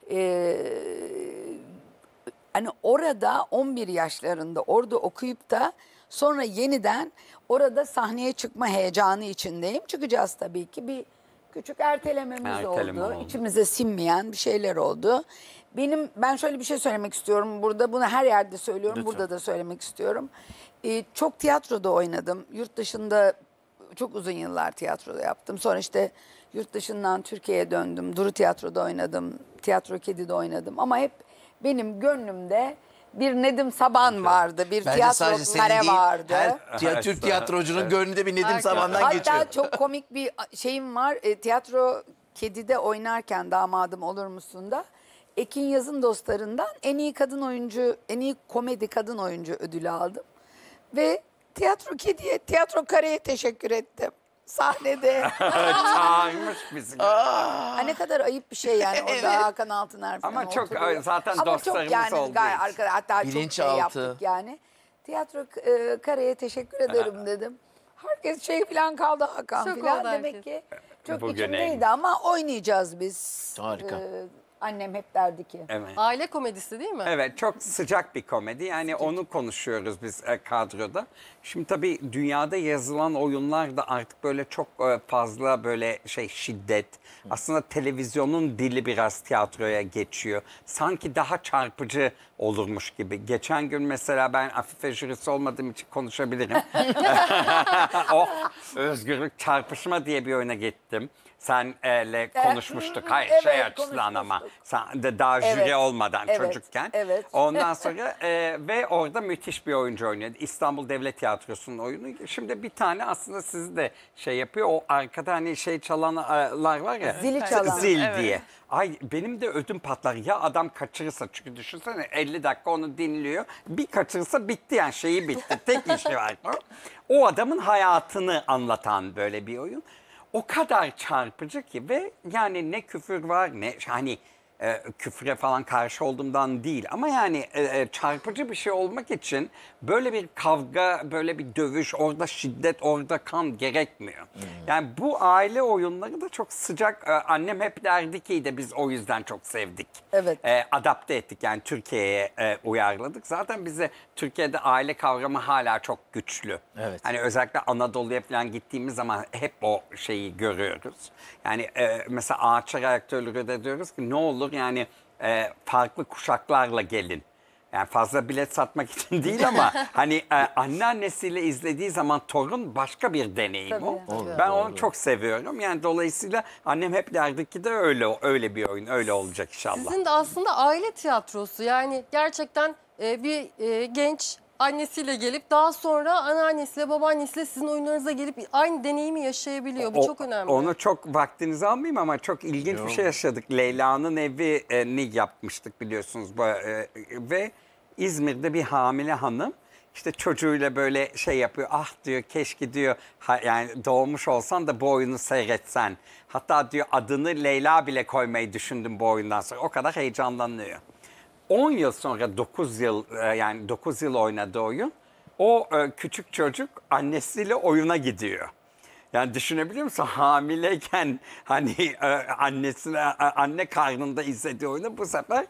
Hani orada 11 yaşlarında orada okuyup da sonra yeniden orada sahneye çıkma heyecanı içindeyim. Çıkacağız tabii ki. Bir küçük ertelememiz Erteleme oldu. oldu. İçimize sinmeyen bir şeyler oldu. Ben şöyle bir şey söylemek istiyorum. Burada bunu her yerde söylüyorum. Lütfen. Burada da söylemek istiyorum. Çok tiyatroda oynadım. Yurt dışında çok uzun yıllar tiyatroda yaptım. Sonra işte yurt dışından Türkiye'ye döndüm. Duru Tiyatro'da oynadım. Tiyatro Kedi'de oynadım. Ama hep benim gönlümde bir Nedim Saban vardı. Bir Bence tiyatro sadece senin kare değil, vardı. her Türk tiyatrocunun gönlünde bir Nedim Saban'dan geçiyor. Hatta çok komik bir şeyim var. Tiyatro Kedi'de oynarken Damadım Olur Musun da Ekin Yaz'ın dostlarından en iyi kadın oyuncu, en iyi komedi kadın oyuncu ödülü aldım. Ve Tiyatro Kedi'ye, Tiyatro Kare'ye teşekkür ettim. Sahnede. Çağırmış bizi. Ne kadar ayıp bir şey yani orada Hakan Altıner falan Ama çok oturuyor. zaten Ama çok dostlarımız yani olduğu gayet için. hatta çok şey Bilinçaltı. yaptık yani. Tiyatro Kare'ye teşekkür ederim dedim. Herkes şey falan kaldı Hakan Şok falan. oldu Demek herkes. ki Çok bugüne. içimdeydi ama oynayacağız biz. Harika. Annem hep derdi ki. Evet. Aile komedisi değil mi? Evet, çok sıcak bir komedi. Yani onu konuşuyoruz biz kadroda. Şimdi tabii dünyada yazılan oyunlar da artık böyle çok fazla böyle şiddet. Aslında televizyonun dili biraz tiyatroya geçiyor. Sanki daha çarpıcı olurmuş gibi. Geçen gün mesela ben Afife jürisi olmadığım için konuşabilirim. Özgürlük Çarpışma diye bir oyuna gittim. Senle konuşmuştuk. Hayır, evet, açısından ama. konuşmuştuk. Sen de daha jüri Evet, olmadan evet, çocukken. evet. Ondan sonra ve orada müthiş bir oyuncu oynuyor. İstanbul Devlet Tiyatrosu'nun oyunu. Şimdi bir tane aslında sizi de yapıyor. O arkada hani çalanlar var ya. Zili çalan. Zil Evet. diye. Ay benim de ödüm patlar. Ya adam kaçırırsa, çünkü düşünsene 50 dakika onu dinliyor. Bir kaçırırsa bitti yani, şeyi bitti. Tek işi var. O adamın hayatını anlatan böyle bir oyun. O kadar çarpıcı ki ve yani ne küfür var ne hani küfre falan karşı olduğumdan değil ama yani çarpıcı bir şey olmak için böyle bir kavga, böyle bir dövüş, orada şiddet, orada kan gerekmiyor. Yani bu aile oyunları da çok sıcak. Annem hep derdi ki de biz o yüzden çok sevdik. Evet. Adapte ettik yani Türkiye'ye uyarladık. Zaten bize Türkiye'de aile kavramı hala çok güçlü. Evet. Hani özellikle Anadolu'ya falan gittiğimiz zaman hep o şeyi görüyoruz. Yani mesela Ağaçlar Ayakta Ölür'ü de diyoruz ki ne olur yani farklı kuşaklarla gelin. Yani fazla bilet satmak için değil ama hani anneannesiyle izlediği zaman torun başka bir deneyim o. Ben onu çok seviyorum. Yani dolayısıyla annem hep derdi ki de öyle bir oyun, öyle olacak inşallah. Sizin de aslında aile tiyatrosu, yani gerçekten bir genç annesiyle gelip daha sonra anneannesiyle babaannesiyle sizin oyunlarınıza gelip aynı deneyimi yaşayabiliyor. Bu çok önemli. Onu çok vaktinizi almayayım ama çok ilginç bir şey yaşadık. Leyla'nın evini yapmıştık biliyorsunuz. Ve İzmir'de bir hamile hanım işte çocuğuyla böyle yapıyor. Ah diyor, keşke diyor yani doğmuş olsan da bu oyunu seyretsen. Hatta diyor adını Leyla bile koymayı düşündüm bu oyundan sonra. O kadar heyecanlanıyor. 10 yıl sonra 9 yıl oynadığı oyun, o küçük çocuk annesiyle oyuna gidiyor. Yani düşünebiliyor musun? Hamileyken hani anne karnında izlediği oyunu bu sefer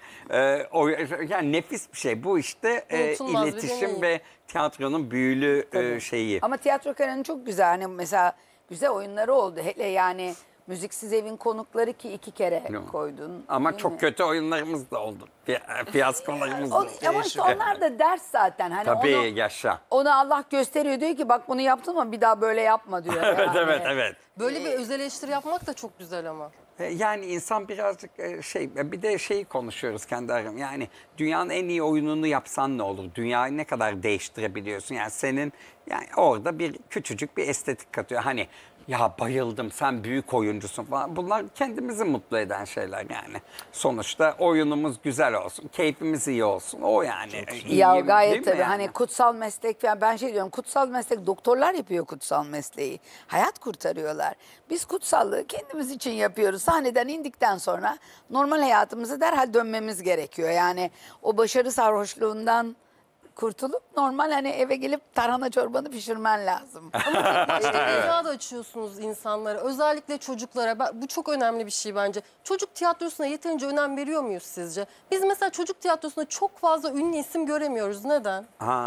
yani nefis bir şey. Bu işte Unutulmaz bir iletişim deneyim. ve tiyatronun büyülü şeyi. Ama tiyatro karanın çok güzel. Hani mesela güzel oyunları oldu. Hele yani Müziksiz Evin konukları ki 2 kere koydun. Ama değil çok mi? kötü oyunlarımız da oldu. Fiyaskolarımız da. Ama işte onlar da ders zaten. Hani Tabii onu, yaşa. onu Allah gösteriyor, diyor ki bak bunu yaptın ama bir daha böyle yapma diyor. Evet, yani. evet. Böyle bir öz eleştiri yapmak da çok güzel ama. Yani insan birazcık bir de şeyi konuşuyoruz kendi aramızda. Yani dünyanın en iyi oyununu yapsan ne olur? Dünyayı ne kadar değiştirebiliyorsun? Yani senin yani orada bir küçücük bir estetik katıyor. Hani ya bayıldım, sen büyük oyuncusun falan. Bunlar kendimizi mutlu eden şeyler yani. Sonuçta oyunumuz güzel olsun, keyfimiz iyi olsun. O yani. Ya değil gayet mi tabii yani? hani kutsal meslek falan, ben diyorum, kutsal meslek doktorlar yapıyor, kutsal mesleği. Hayat kurtarıyorlar. Biz kutsallığı kendimiz için yapıyoruz. Sahneden indikten sonra normal hayatımıza derhal dönmemiz gerekiyor. Yani o başarı sarhoşluğundan kurtulup normal hani eve gelip tarhana çorbanı pişirmen lazım. Başka dünya da açıyorsunuz insanlara, özellikle çocuklara. Bu çok önemli bir şey bence. Çocuk tiyatrosuna yeterince önem veriyor muyuz sizce? Biz mesela çocuk tiyatrosunda çok fazla ünlü isim göremiyoruz. Neden?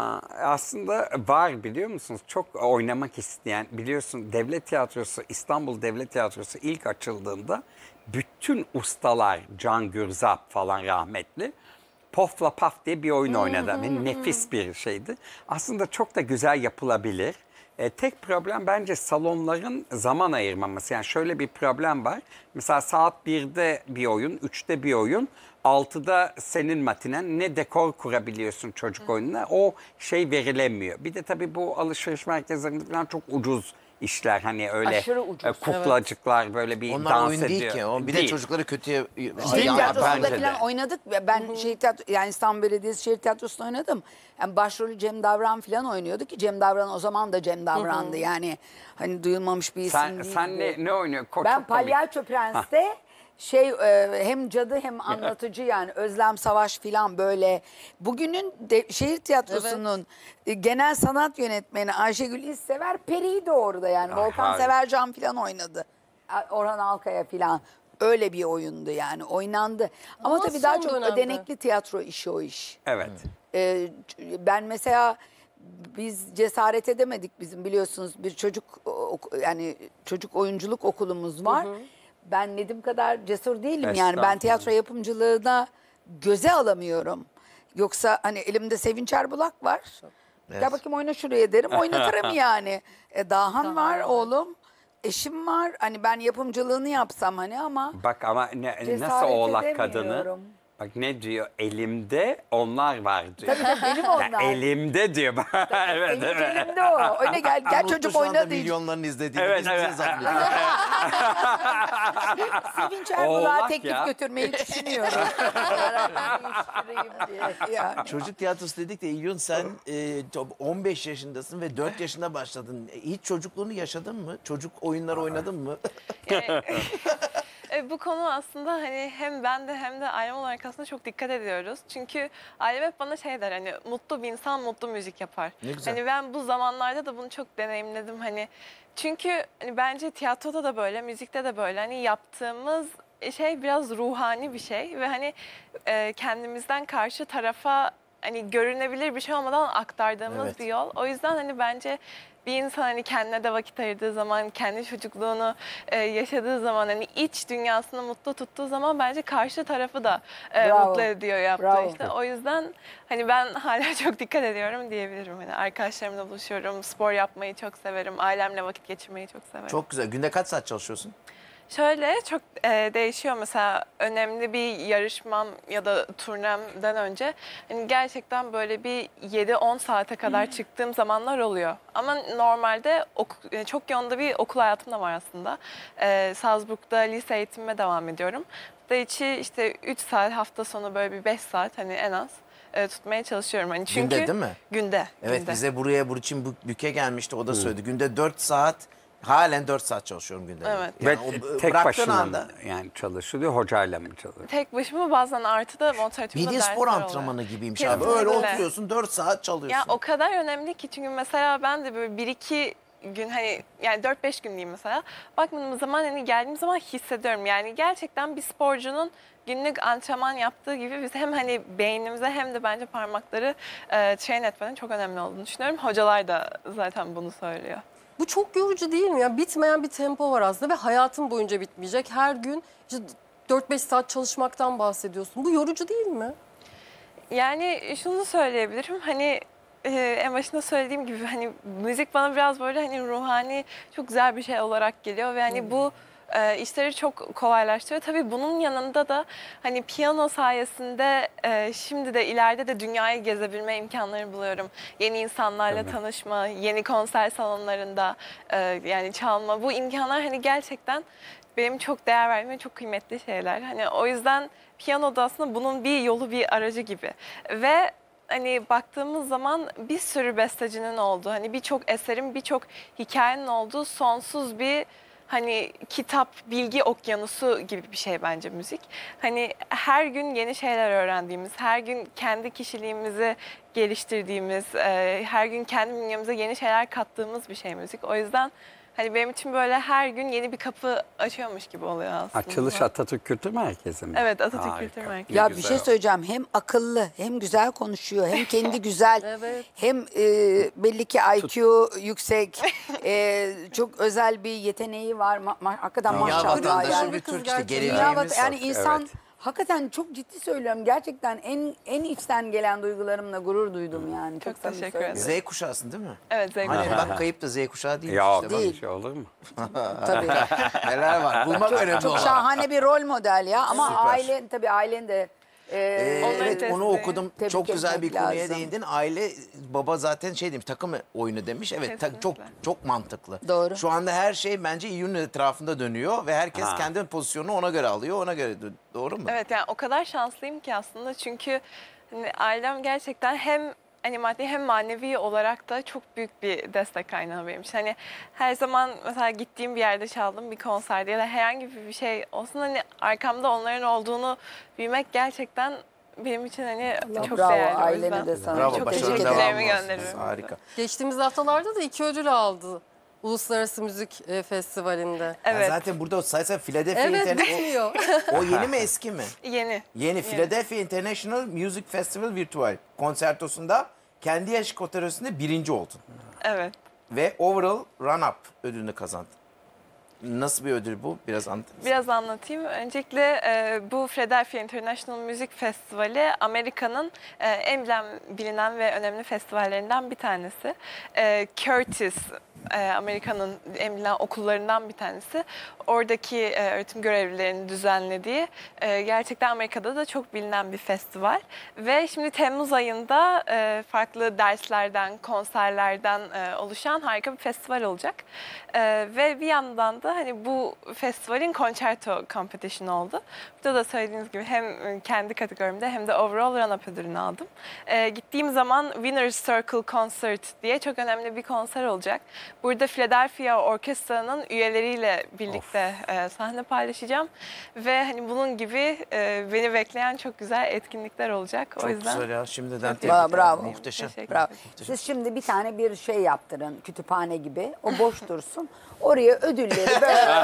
Aslında var, biliyor musunuz? Çok oynamak isteyen, biliyorsun Devlet Tiyatrosu, İstanbul Devlet Tiyatrosu ilk açıldığında bütün ustalar, Can Gürzap falan rahmetli, Pofla Paf diye bir oyun oynadı. Nefis bir şeydi. Aslında çok da güzel yapılabilir. Tek problem bence salonların zaman ayırmaması. Yani şöyle bir problem var. Mesela saat 1'de bir oyun, 3'te bir oyun, 6'da senin matinen, ne dekor kurabiliyorsun çocuk oyununa. O şey verilemiyor. Bir de tabii bu alışveriş merkezlerinde falan çok ucuz işler, hani öyle Aşırı ucuz. kuklacıklar böyle bir Onlar dans oyun ediyor. değil ki. Bir de Değil. çocukları kötüye... Şehir Ya, tiyatrosunda bence de. falan oynadık. Ben şehir tiyatro, yani İstanbul Belediyesi Şehir Tiyatrosu'nda oynadım. Yani başrolü Cem Davran falan oynuyordu ki Cem Davran o zaman da Cem Davran'dı. Yani hani duyulmamış bir isim değildi. Sen ne oynuyor? Ben Çok komik. Palyaço Prens'te hem cadı hem anlatıcı, yani Özlem Savaş filan böyle. Bugünün şehir tiyatrosunun genel sanat yönetmeni Ayşegül İzsever Peri'ydi orada yani. Volkan harika. Severcan filan oynadı. Orhan Alkaya falan. Öyle bir oyundu yani, oynandı. Ama Ama tabii daha son çok dönemde. ödenekli tiyatro işi o iş. Evet. Ben mesela biz cesaret edemedik, bizim biliyorsunuz bir yani çocuk oyunculuk okulumuz var. Ben Nedim kadar cesur değilim yani, ben Estağfurullah. tiyatro yapımcılığına göze alamıyorum. Yoksa hani elimde Sevinç Erbulak var. Gel bakayım oyna şuraya derim, oynatırım yani. Dahan var oğlum. Eşim var. Hani ben yapımcılığını yapsam hani, ama Bak ama nasıl cesaret oğlak kadını? edemiyorum. Bak ne diyor? Elimde onlar var diyor. Tabii benim Ya onlar. elimde diyor. Evet, Sevinç evet. elimde o. Öyle gel Mutlu çocuk şu anda oyna diyeceğim. milyonların izlediğini Evet, biz evet. bize zannediyoruz. Sevinç Erbulak'a Oğlak teklif ya. götürmeyi düşünüyorum. Beraber yetiştireyim diye. Yani. Çocuk tiyatrosu dedik de İlyon, sen 15 yaşındasın ve 4 yaşında başladın. Hiç çocukluğunu yaşadın mı? Çocuk oyunları oynadın mı? Bu konu aslında hani hem ben de hem de ailem olarak aslında çok dikkat ediyoruz. Çünkü ailem hep bana şey der, hani mutlu bir insan mutlu müzik yapar. Ne güzel. Hani ben bu zamanlarda da bunu çok deneyimledim hani. Çünkü hani bence tiyatroda da böyle, müzikte de böyle, hani yaptığımız şey biraz ruhani bir şey ve hani kendimizden karşı tarafa hani görünebilir bir şey olmadan aktardığımız Evet. bir yol. O yüzden hani bence bir insan hani kendine de vakit ayırdığı zaman, kendi çocukluğunu yaşadığı zaman, hani iç dünyasını mutlu tuttuğu zaman bence karşı tarafı da Bravo. mutlu ediyor yaptığı Bravo. işte. O yüzden hani ben hala çok dikkat ediyorum diyebilirim. Hani arkadaşlarımla buluşuyorum, spor yapmayı çok severim, ailemle vakit geçirmeyi çok severim. Çok güzel. Günde kaç saat çalışıyorsun? Şöyle çok değişiyor. Mesela önemli bir yarışmam ya da turnemden önce hani gerçekten böyle bir 7-10 saate kadar çıktığım zamanlar oluyor. Ama normalde çok yoğun bir okul hayatım da var aslında. Salzburg'da lise eğitimime devam ediyorum. Hafta içi işte 3 saat, hafta sonu böyle bir 5 saat hani en az tutmaya çalışıyorum. Hani çünkü Günde değil mi? Günde. Evet, günde. bize buraya Burçin Büke gelmişti, o da söyledi. Günde 4 saat, halen 4 saat çalışıyorum günde. Evet. Ve o tek bıraktığın başına anda mı yani çalışılıyor, hocayla mı çalışıyor? Tek başıma, bazen artı da Mozart'ımda bildiğin dersler spor oluyor. antrenmanı gibiymiş abi. Kesinlikle. Öyle oturuyorsun 4 saat çalıyorsun. Ya o kadar önemli ki, çünkü mesela ben de böyle 1-2 gün hani yani 4-5 gün diyeyim mesela. Baktığım zaman hani geldiğim zaman hissediyorum. Yani gerçekten bir sporcunun günlük antrenman yaptığı gibi biz hem hani beynimize hem de bence parmakları train etmenin çok önemli olduğunu düşünüyorum. Hocalar da zaten bunu söylüyor. Bu çok yorucu değil mi ya? Bitmeyen bir tempo var aslında ve hayatın boyunca bitmeyecek. Her gün işte 4-5 saat çalışmaktan bahsediyorsun. Bu yorucu değil mi? Yani şunu söyleyebilirim, hani en başında söylediğim gibi hani müzik bana biraz böyle hani ruhani, çok güzel bir şey olarak geliyor ve hani bu işleri çok kolaylaştırıyor. Tabii bunun yanında da hani piyano sayesinde şimdi de ileride de dünyayı gezebilme imkanları buluyorum. Yeni insanlarla tanışma, yeni konser salonlarında yani çalma, bu imkanlar hani gerçekten benim çok değer verdiğim ve çok kıymetli şeyler. Hani o yüzden piyano da aslında bunun bir yolu, bir aracı gibi. Ve hani baktığımız zaman bir sürü bestecinin olduğu, hani birçok eserin, birçok hikayenin olduğu sonsuz bir hani kitap, bilgi okyanusu gibi bir şey bence müzik. Hani her gün yeni şeyler öğrendiğimiz, her gün kendi kişiliğimizi geliştirdiğimiz, her gün kendi bünyemize yeni şeyler kattığımız bir şey müzik. O yüzden hani benim için böyle her gün yeni bir kapı açıyormuş gibi oluyor aslında. Açılış Atatürk Kültür Merkezi mi? Evet, Atatürk Harika. Kültür Merkezi. Ne Ya güzel bir şey söyleyeceğim. Hem akıllı, hem güzel konuşuyor, hem kendi güzel, Evet. hem belli ki IQ yüksek, çok özel bir yeteneği var. Hakikaten Dünya maşallah vatandaşı yani. bir Kız Türk işte, gerçekten. geleceğimiz. Yani insan Evet. hakikaten, çok ciddi söylüyorum. Gerçekten en içten gelen duygularımla gurur duydum yani. Çok samimi teşekkür söylüyorum. ederim. Z kuşağısın değil mi? Evet, zevkli. Hani bak, kayıp da Z kuşağı değil. Ya işte. Değil. bir şey olur mu? Tabii. Neler var? Bulmak önemli Çok olan. şahane bir rol model ya. Ama Süper. tabii ailen de Onları Evet, test onu edeyim. okudum. Tebrik Çok güzel bir etmek konuya lazım. değindin. Aile, baba zaten şey demiş, takım oyunu demiş. Evet, Kesinlikle. çok mantıklı. Doğru. Şu anda her şey bence İYÜ'nün etrafında dönüyor ve herkes Ha. kendi pozisyonunu ona göre alıyor. Ona göre doğru mu? Evet, yani o kadar şanslıyım ki aslında, çünkü hani ailem gerçekten hem hani maddi hem manevi olarak da çok büyük bir destek kaynağı benim için. Hani her zaman mesela gittiğim bir yerde çaldığım bir konserde ya da herhangi bir şey olsun, hani arkamda onların olduğunu bilmek gerçekten benim için hani çok bravo, değerli. O ailene yüzden de sana Bravo, çok başarılı teşekkür devam ederim. teşekkürlerimi olsun. gönderiyorum. Harika. Geçtiğimiz haftalarda da 2 ödül aldı. Uluslararası Müzik Festivali'nde. Ya Evet. zaten burada saysa Philadelphia Evet, bilmiyor. o yeni mi eski mi? Yeni. Philadelphia International Music Festival Virtual konsertosunda kendi yaş kategorisinde 1. oldun. Evet. Ve overall run-up ödülünü kazandın. Nasıl bir ödül bu? Biraz anlatır mısın? Biraz anlatayım. Öncelikle bu Philadelphia International Music Festivali Amerika'nın en bilinen ve önemli festivallerinden bir tanesi. Curtis, Amerika'nın en bilinen okullarından bir tanesi. Oradaki öğretim görevlilerinin düzenlediği gerçekten Amerika'da da çok bilinen bir festival. Ve şimdi Temmuz ayında farklı derslerden, konserlerden oluşan harika bir festival olacak. Ve bir yandan da hani bu festivalin concerto competition oldu. Burada da söylediğiniz gibi hem kendi kategorimde hem de overall run-up ödülünü aldım. Gittiğim zaman Winner's Circle Concert diye çok önemli bir konser olacak. Burada Philadelphia Orkestra'nın üyeleriyle birlikte sahne paylaşacağım. Ve hani bunun gibi beni bekleyen çok güzel etkinlikler olacak. Çok o yüzden güzel ya. Şimdiden Bravo. Muhteşem. teşekkür Bravo. ederim. Siz şimdi bir tane bir şey yaptırın, kütüphane gibi. O boş dursun. Oraya ödülleri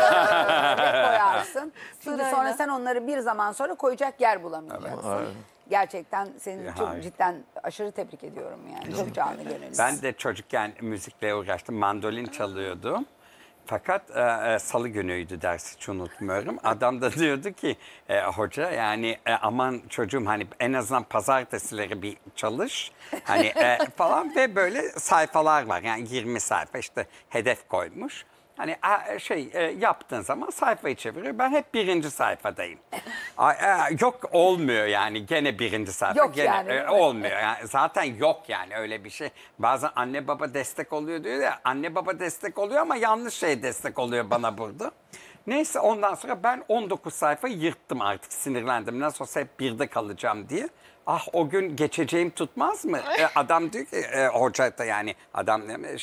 böyle koyarsın. Çünkü sonra sen onları bir zaman sonra koyacak yer bulamayacaksın. Gerçekten seni çok Hayır. cidden aşırı tebrik ediyorum yani. Çok canı gönüllü. Ben de çocukken müzikle uğraştım. Mandolin çalıyordum. Fakat salı günüydü dersi, hiç unutmuyorum. Adam da diyordu ki hoca yani aman çocuğum hani en azından pazartesileri bir çalış. Hani falan ve böyle sayfalar var. Yani 20 sayfa işte hedef koymuş. Hani yaptığın zaman sayfayı çeviriyor. Ben hep 1. sayfadayım. Yok olmuyor yani gene 1. sayfa. Yok gene, yani, değil mi? olmuyor. Yani zaten yok yani öyle bir şey. Bazen anne baba destek oluyor diyor ya. Anne baba destek oluyor ama yanlış şey destek oluyor bana burada. Neyse ondan sonra ben 19 sayfa yırttım artık, sinirlendim. Nasıl olsa hep 1'de kalacağım diye. Ah o gün geçeceğim tutmaz mı? Adam diyor ki hoca da yani adam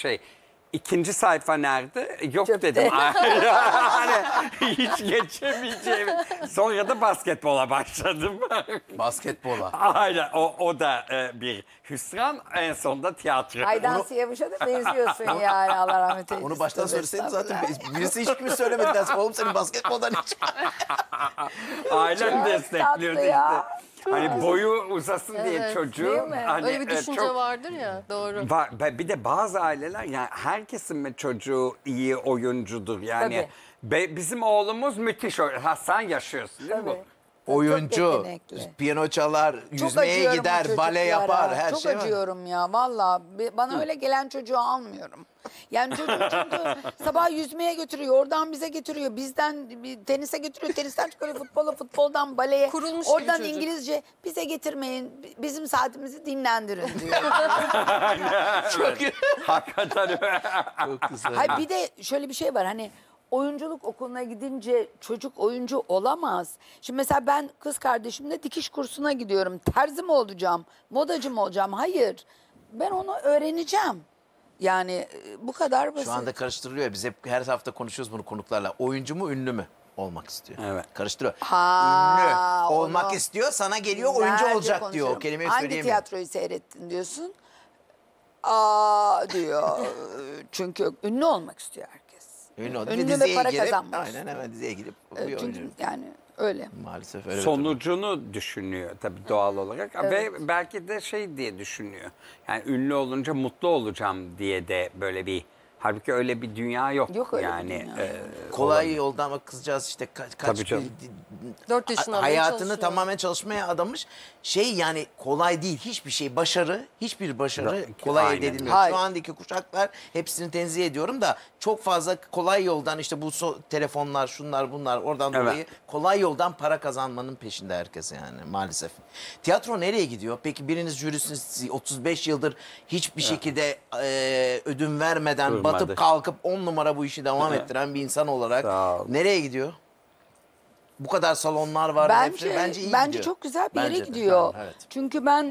İkinci sayfa nerede? Yok Çöpte. dedim. Hani hiç geçemeyeceğim. Sonra da basketbola başladım. Basketbola. Aynen o da bir hüsran. En sonunda tiyatro. Aydan Siyavuş'a da benziyorsun yani, Allah rahmet eylesin. Onu baştan Tövbe söyleseydin zaten estağfurullah. birisi hiç kimi söylemedi dersin. Oğlum senin basketboldan hiç. Ailem Çok destekliyordu tatlı ya. işte. Hani boyu uzasın diye Evet, çocuğu. değil mi? Hani, Öyle bir düşünce çok- vardır ya, doğru. Bir de bazı aileler yani herkesin mi çocuğu iyi oyuncudur yani. Bizim oğlumuz müthiş oyuncu. Ha sen yaşıyorsun değil mi bu? Tabii. Oyuncu, yetenekli. piyano çalar, Çok yüzmeye acıyorum gider, bu bale çocuklara. yapar, her çok şey var. acıyorum ya valla. Bana öyle gelen çocuğu almıyorum. Yani çocuğu çünkü sabah yüzmeye götürüyor, oradan bize getiriyor, bizden tenise getiriyor, tenisten çıkarıyor futbola, futboldan baleye, Kurulmuş oradan bir çocuk. İngilizce, bize getirmeyin, bizim saatimizi dinlendirin diyor. Hakikaten öyle. Çok güzel. Hayır, bir de şöyle bir şey var, hani oyunculuk okuluna gidince çocuk oyuncu olamaz. Şimdi mesela ben kız kardeşimle dikiş kursuna gidiyorum. Terzi mi olacağım, modacı mı olacağım? Hayır. Ben onu öğreneceğim. Yani bu kadar basit. Şu anda karıştırılıyor. Biz hep her hafta konuşuyoruz bunu konuklarla. Oyuncu mu, ünlü mü olmak istiyor? Evet. Karıştırıyor. Ha, Ünlü olmak onu istiyor, sana geliyor oyuncu binlerce olacak diyor. O konuşuyorum. kelimeyi Hangi söyleyemiyor. tiyatroyu seyrettin diyorsun? Aa diyor. Çünkü ünlü olmak istiyor herkes. Ünlü oldu. Ünlü ve Diziye para girip, kazanmak aynen istiyor. hemen diziye girip bir Çünkü oyuncu. yani öyle. Maalesef öyle. Sonucunu düşünüyor tabii doğal olarak. Ve belki de şey diye düşünüyor. Yani ünlü olunca mutlu olacağım diye de böyle bir... Halbuki öyle bir dünya yok. Yok öyle bir yani, dünya. Kolay yolda ama kızcağız işte kaç Tabii canım. 4 yaşından beri hayatını çalışıyor. tamamen çalışmaya adamış. Şey yani kolay değil, hiçbir şey hiçbir başarı kolay Aynen. elde edilmiyor. Hayır. Şu andaki kuşaklar hepsini tenzih ediyorum da çok fazla kolay yoldan işte bu telefonlar şunlar bunlar oradan Evet. dolayı kolay yoldan para kazanmanın peşinde herkes yani maalesef. Tiyatro nereye gidiyor? Peki biriniz jürisiniz 35 yıldır hiçbir şekilde ödün vermeden Durmadı. batıp kalkıp 10 numara bu işi devam ettiren bir insan olarak Sağ ol. nereye gidiyor? Bu kadar salonlar var. Bence iyi gidiyor. çok güzel bir yere Bence de. gidiyor. Evet. Çünkü ben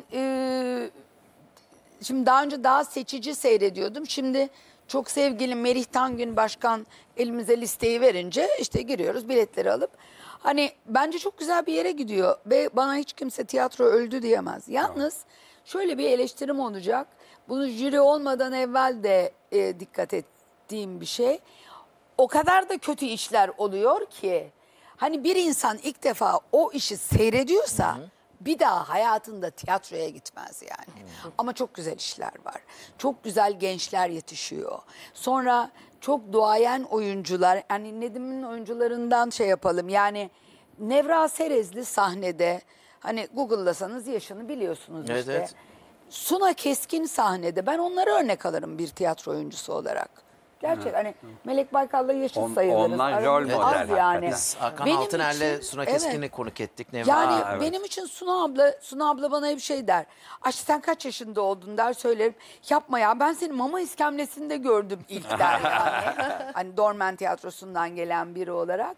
şimdi daha önce daha seçici seyrediyordum. Şimdi çok sevgili Merih Tangün Başkan elimize listeyi verince işte giriyoruz biletleri alıp. Hani bence çok güzel bir yere gidiyor ve bana hiç kimse tiyatro öldü diyemez. Yalnız şöyle bir eleştirim olacak. Bunu jüri olmadan evvel de dikkat ettiğim bir şey. O kadar da kötü işler oluyor ki hani bir insan ilk defa o işi seyrediyorsa bir daha hayatında tiyatroya gitmez yani. Ama çok güzel işler var. Çok güzel gençler yetişiyor. Sonra çok duayen oyuncular, yani Nedim'in oyuncularından şey yapalım. Yani Nevra Serezli sahnede, hani Google'lasanız yaşını biliyorsunuz Evet, işte. evet. Suna Keskin sahnede, ben onları örnek alırım bir tiyatro oyuncusu olarak. Gerçek hani Melek Baykal'la yaşıt sayılırız. onlar rol Aramız model az yani. hakikaten. Biz Hakan Benim Altıner'le için- Suna Keskin'i evet. konuk ettik. Nevra. Yani evet. benim için Suna abla bana hep şey der. Ayşe sen kaç yaşında oldun der, söylerim. Yapma ya, ben seni Mama İskemlesi'nde gördüm ilk der yani. Hani Dormen Tiyatrosu'ndan gelen biri olarak.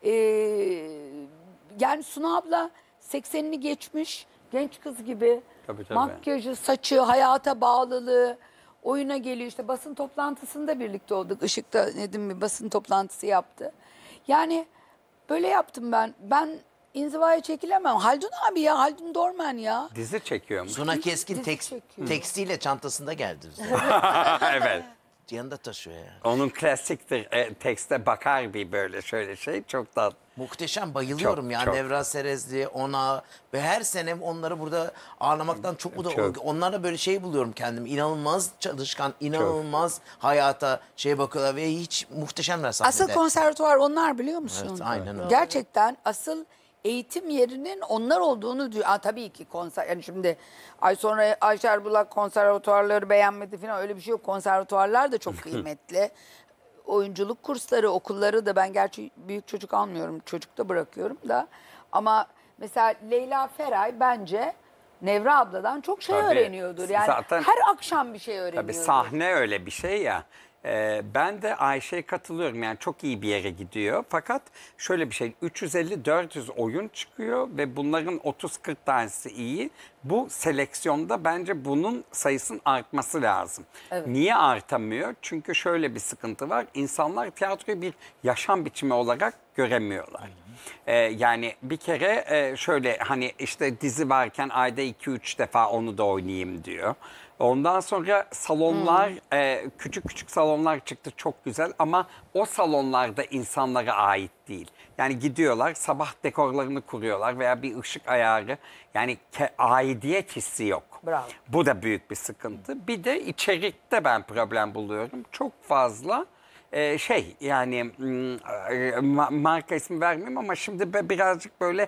Yani Suna abla 80'ini geçmiş genç kız gibi. Tabii, tabii. Makyajı, saçı, hayata bağlılığı. Oyuna geliyor işte, basın toplantısında birlikte olduk. Işık'ta Nedim bir basın toplantısı yaptı. Yani böyle yaptım ben. Ben inzivaya çekilemem. Haldun abi ya, Haldun Dormen ya. Dizi çekiyor mu? Suna Keskin Dizi çekiyor. tekstiyle çantasında geldi bize. Evet. Yanında taşıyor yani. Onun klasiktir. Tekste bakar bir böyle şöyle şey. Çok da Muhteşem, bayılıyorum Çok, ya. çok. Nevra Serezli, ona ve her sene onları burada ağırlamaktan çok mutlu. Çok. Onlarla böyle şey buluyorum kendimi. İnanılmaz çalışkan, inanılmaz hayata şey bakıyorlar ve hiç muhteşemler sahnede. Asıl konservatuvar onlar, biliyor musun? Evet, aynen öyle. Gerçekten asıl eğitim yerinin onlar olduğunu diyor. Tabii ki konser, yani şimdi ay sonra Ayşe Erbulak konservatuvarları beğenmedi falan, öyle bir şey yok. Konservatuvarlar da çok kıymetli. Oyunculuk kursları, okulları da, ben gerçi büyük çocuk almıyorum, çocukta bırakıyorum da. Ama mesela Leyla Feray bence Nevra abladan çok şey Tabii. öğreniyordur. Yani Zaten- her akşam bir şey tabii öğreniyordur. sahne öyle bir şey ya. Ben de Ayşe'ye katılıyorum, yani çok iyi bir yere gidiyor. Fakat şöyle bir şey, 350-400 oyun çıkıyor ve bunların 30-40 tanesi iyi. Bu seleksiyonda bence bunun sayısının artması lazım. Niye artamıyor? Çünkü şöyle bir sıkıntı var. İnsanlar tiyatroyu bir yaşam biçimi olarak göremiyorlar. Yani bir kere şöyle, hani işte dizi varken ayda 2-3 defa onu da oynayayım diyor. Ondan sonra salonlar, küçük küçük salonlar çıktı, çok güzel, ama o salonlarda insanlara ait değil. Yani gidiyorlar, sabah dekorlarını kuruyorlar veya bir ışık ayarı, yani aidiyet hissi yok. Bravo. Bu da büyük bir sıkıntı. Bir de içerikte ben problem buluyorum. Çok fazla yani marka ismi vermeyeyim ama şimdi birazcık böyle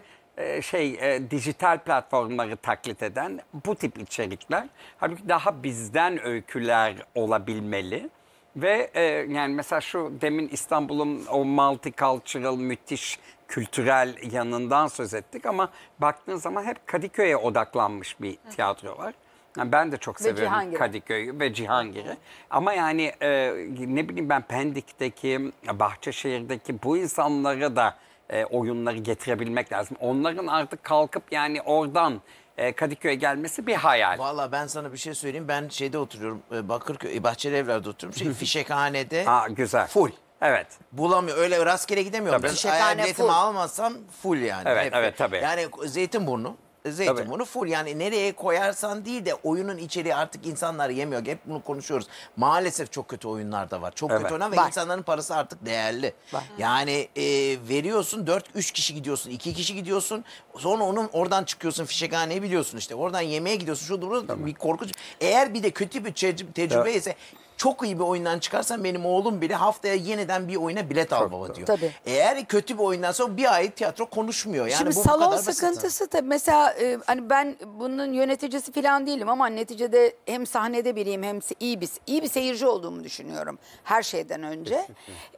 dijital platformları taklit eden bu tip içerikler. Halbuki daha bizden öyküler olabilmeli. Ve yani mesela şu demin İstanbul'un o multicultural, müthiş kültürel yanından söz ettik ama baktığın zaman hep Kadıköy'e odaklanmış bir tiyatro var. Yani ben de çok seviyorum Cihangir'i. Kadıköy'ü ve Cihangir'i. Ama yani ne bileyim ben, Pendik'teki, Bahçeşehir'deki bu insanlara da oyunları getirebilmek lazım. Onların artık kalkıp yani oradan Kadıköy'e gelmesi bir hayal. Valla ben sana bir şey söyleyeyim. Ben şeyde oturuyorum. Bakırköy, Bahçelievler'de oturuyorum. Fişekhane'de Güzel. full. Evet. Bulamıyor. Öyle rastgele gidemiyorum. Tabii. Ben Fişekhane eğer biletimi full. almazsam full yani. Evet, Hep. evet, tabii. Yani Zeytinburnu full, yani nereye koyarsan değil de oyunun içeriği artık insanlar yemiyor. Hep bunu konuşuyoruz. Maalesef çok kötü oyunlar da var. Çok Evet. kötü oyunlar ve Var. insanların parası artık değerli. Var. Yani veriyorsun 3 kişi gidiyorsun, 2 kişi gidiyorsun. Sonra oradan çıkıyorsun, fişekhaneyi biliyorsun işte. Oradan yemeğe gidiyorsun. Şu durumda bir korkunç. Eğer bir de kötü bir tecrübe ise, çok iyi bir oyundan çıkarsan, benim oğlum bile haftaya yeniden bir oyuna bilet al baba diyor. Tabii. Eğer kötü bir oyundan sonra bir ay tiyatro konuşmuyor. Yani Şimdi bu salon kadar basit. sıkıntısı da mesela hani ben bunun yöneticisi falan değilim ama neticede hem sahnede biriyim hem iyi bir seyirci olduğumu düşünüyorum her şeyden önce.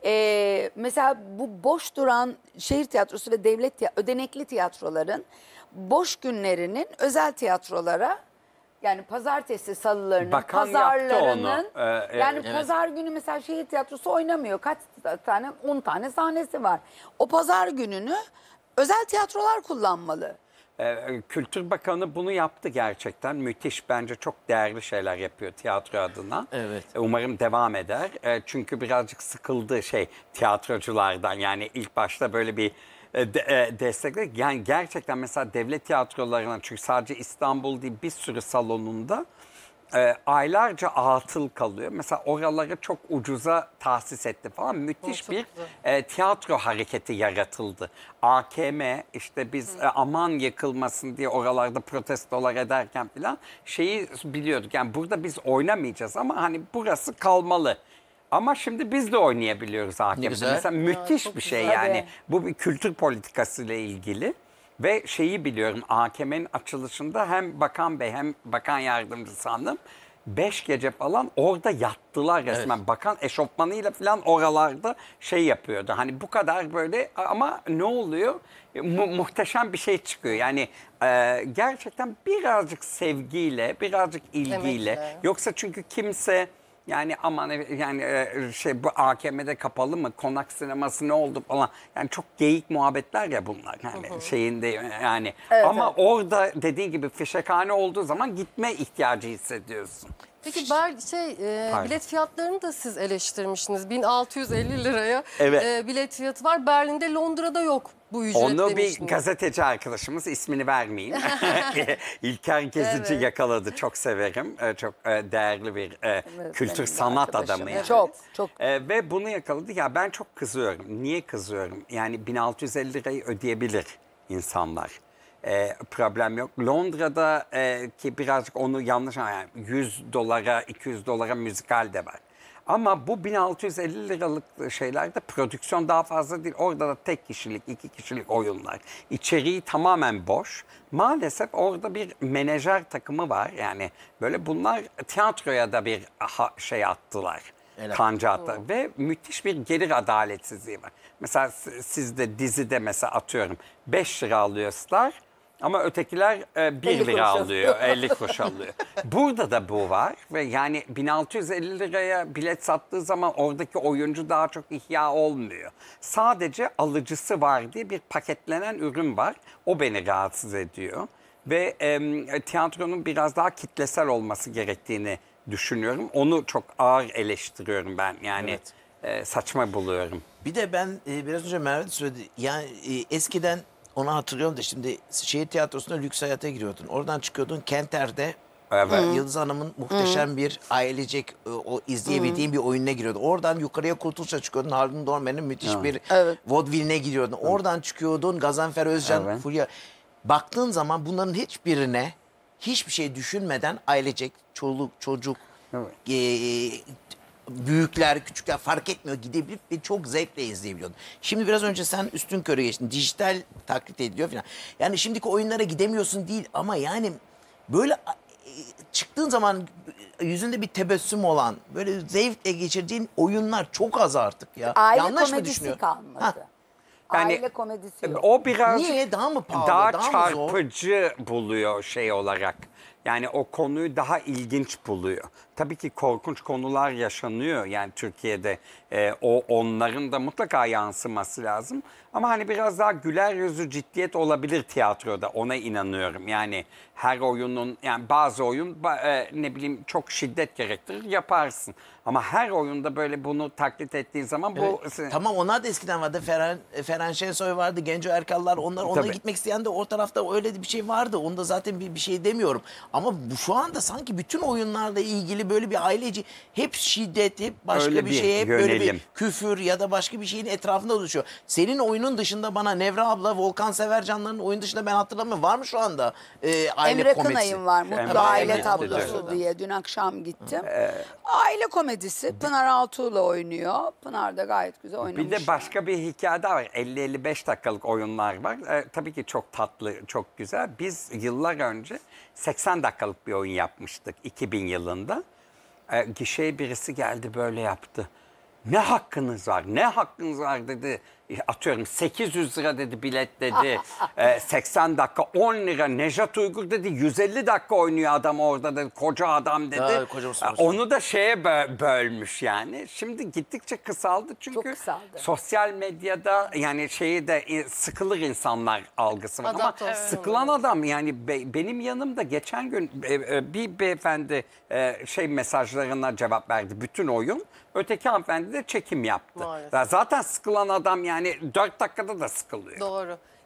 Mesela bu boş duran şehir tiyatrosu ve ödenekli tiyatroların boş günlerinin özel tiyatrolara, yani pazartesi salılarının, Bakan yaptı pazarlarının, onu. yani evet. pazar günü mesela şehir tiyatrosu oynamıyor. Kaç tane? 10 tane sahnesi var. O pazar gününü özel tiyatrolar kullanmalı. Kültür Bakanı bunu yaptı gerçekten. Müthiş, bence çok değerli şeyler yapıyor tiyatro adına. Evet. Umarım devam eder. Çünkü birazcık sıkıldı tiyatroculardan. Yani ilk başta böyle bir destekler. Yani gerçekten mesela devlet tiyatrolarına, çünkü sadece İstanbul değil bir sürü salonunda aylarca atıl kalıyor. Mesela oraları çok ucuza tahsis etti falan. Müthiş çok bir güzel. tiyatro hareketi yaratıldı. AKM işte biz aman yıkılmasın diye oralarda protestolar ederken falan şeyi biliyorduk. Yani burada biz oynamayacağız ama hani burası kalmalı. Ama şimdi biz de oynayabiliyoruz AKM'de. güzel. Mesela müthiş çok bir şey güzel. yani. Tabii. Bu bir kültür politikasıyla ilgili. Ve şeyi biliyorum, AKM'nin açılışında hem Bakan Bey hem Bakan Yardımcısı Hanım 5 gece falan orada yattılar resmen. Evet. Bakan eşofmanıyla falan oralarda şey yapıyordu. Hani bu kadar böyle ama ne oluyor? Muhteşem bir şey çıkıyor. Yani gerçekten birazcık sevgiyle, birazcık ilgiyle. Emekle. Yoksa çünkü kimse... Yani aman yani şey bu AKM'de kapalı mı? Konak sineması ne oldu falan. Yani çok geyik muhabbetler ya bunlar. Yani şeyinde yani. Ama orada dediğin gibi fişekhane olduğu zaman gitme ihtiyacı hissediyorsun. Peki Pardon. bilet fiyatlarını da siz eleştirmişsiniz. 1650 liraya Evet. bilet fiyatı var. Berlin'de, Londra'da yok bu ücret Onu bir demiştiniz. gazeteci arkadaşımız, ismini vermeyeyim. İlker Gezici Evet. yakaladı. Çok severim. Çok değerli bir kültür benim de sanat arkadaşım. adamı. Yani. Çok. Ve bunu yakaladı. Ya ben çok kızıyorum. Niye kızıyorum? Yani 1650 lirayı ödeyebilir insanlar. Problem yok. Londra'da ki birazcık onu yanlış yani 100 dolara 200 dolara müzikal de var. Ama bu 1650 liralık şeylerde prodüksiyon daha fazla değil. Orada da tek kişilik, 2 kişilik oyunlar. İçeriği tamamen boş. Maalesef orada bir menajer takımı var. Yani böyle bunlar tiyatroya da bir şey attılar. Evet. Kanca attılar. Ve müthiş bir gelir adaletsizliği var. Mesela sizde dizide mesela atıyorum 5 lira alıyorlar. Ama ötekiler 1 50 lira kuruş alıyor, 50 kuruş alıyor. Burada da bu var ve yani 1650 liraya bilet sattığı zaman oradaki oyuncu daha çok ihya olmuyor. Sadece alıcısı var diye bir paketlenen ürün var. O beni rahatsız ediyor. Ve tiyatronun biraz daha kitlesel olması gerektiğini düşünüyorum. Onu çok ağır eleştiriyorum ben. Yani saçma buluyorum. Bir de ben biraz önce Merve de söyledi. Yani eskiden onu hatırlıyorum da şimdi şehir tiyatrosunda lüks hayata giriyordun. Oradan çıkıyordun Kenter'de Yıldız Hanım'ın muhteşem bir ailecek o izleyebildiğin bir oyununa giriyordun. Oradan yukarıya Kurtuluş'a çıkıyordun. Harun Dormen'in müthiş bir vaudeville'ine giriyordun. Oradan çıkıyordun Gazanfer Özcan, Evet. Fulya. Baktığın zaman bunların hiçbirine hiçbir şey düşünmeden ailecek çoluk çocuk büyükler, küçükler fark etmiyor. Gidebilip ve çok zevkle izleyebiliyordun. Şimdi biraz önce sen üstünkörü geçtin. Dijital taklit ediliyor falan. Yani şimdiki oyunlara gidemiyorsun değil ama yani böyle çıktığın zaman yüzünde bir tebessüm olan, böyle zevkle geçirdiğin oyunlar çok az artık ya. Aile Yanlış mı komedisi düşünüyorum? kalmadı. Ha. Yani Aile komedisi yok. O biraz Niye? Daha mı pahalı? daha Daha mı zor? çarpıcı buluyor şey olarak. Yani o konuyu daha ilginç buluyor. Tabii ki korkunç konular yaşanıyor yani Türkiye'de. Onların da mutlaka yansıması lazım. Ama hani biraz daha güler yüzlü ciddiyet olabilir tiyatroda. Ona inanıyorum. Yani her oyunun yani bazı oyun ne bileyim çok şiddet gerektirir yaparsın. Ama her oyunda böyle bunu taklit ettiğin zaman bu... Tamam onlar da eskiden vardı. Ferhan Şensoy vardı. Genco Erkallar. Onlara Tabii. gitmek isteyen de o tarafta öyle bir şey vardı. Onda zaten bir şey demiyorum. Ama şu anda sanki bütün oyunlarla ilgili böyle bir aileci hep şiddet, hep başka Öyle bir bir şey, hep böyle bir yönelim. küfür ya da başka bir şeyin etrafında oluşuyor. Senin oyunun dışında bana Nevra abla, Volkan Severcanların oyun dışında ben hatırlamıyorum. Var mı şu anda aile Emre komedisi? Kınay'ın var. Mutlu Emre Aile Kınay'ın Tablosu var. diye dün akşam gittim. Aile komedisi. Pınar Altuğ'la oynuyor. Pınar da gayet güzel oynamış. Bir de başka bir hikaye daha var. 50-55 dakikalık oyunlar var. Tabii ki çok tatlı, çok güzel. Biz yıllar önce 80 dakikalık bir oyun yapmıştık 2000 yılında. Gişeye birisi geldi böyle yaptı. Ne hakkınız var? Ne hakkınız var dedi. Atıyorum 800 lira dedi bilet dedi. 80 dakika 10 lira. Nejat Uygur dedi 150 dakika oynuyor adam orada dedi. Koca adam dedi. Ya, koca sponsor. Onu da şeye bölmüş yani. Şimdi gittikçe kısaldı çünkü Çok kısaldı. sosyal medyada yani şeyi de sıkılır insanlar algısı var. Ama Adaptasyon. sıkılan adam yani benim yanımda geçen gün bir beyefendi şey mesajlarına cevap verdi bütün oyun. Öteki hanımefendi de çekim yaptı. Maalesef. Ya zaten sıkılan adam yani 4 dakikada da sıkılıyor. Doğru.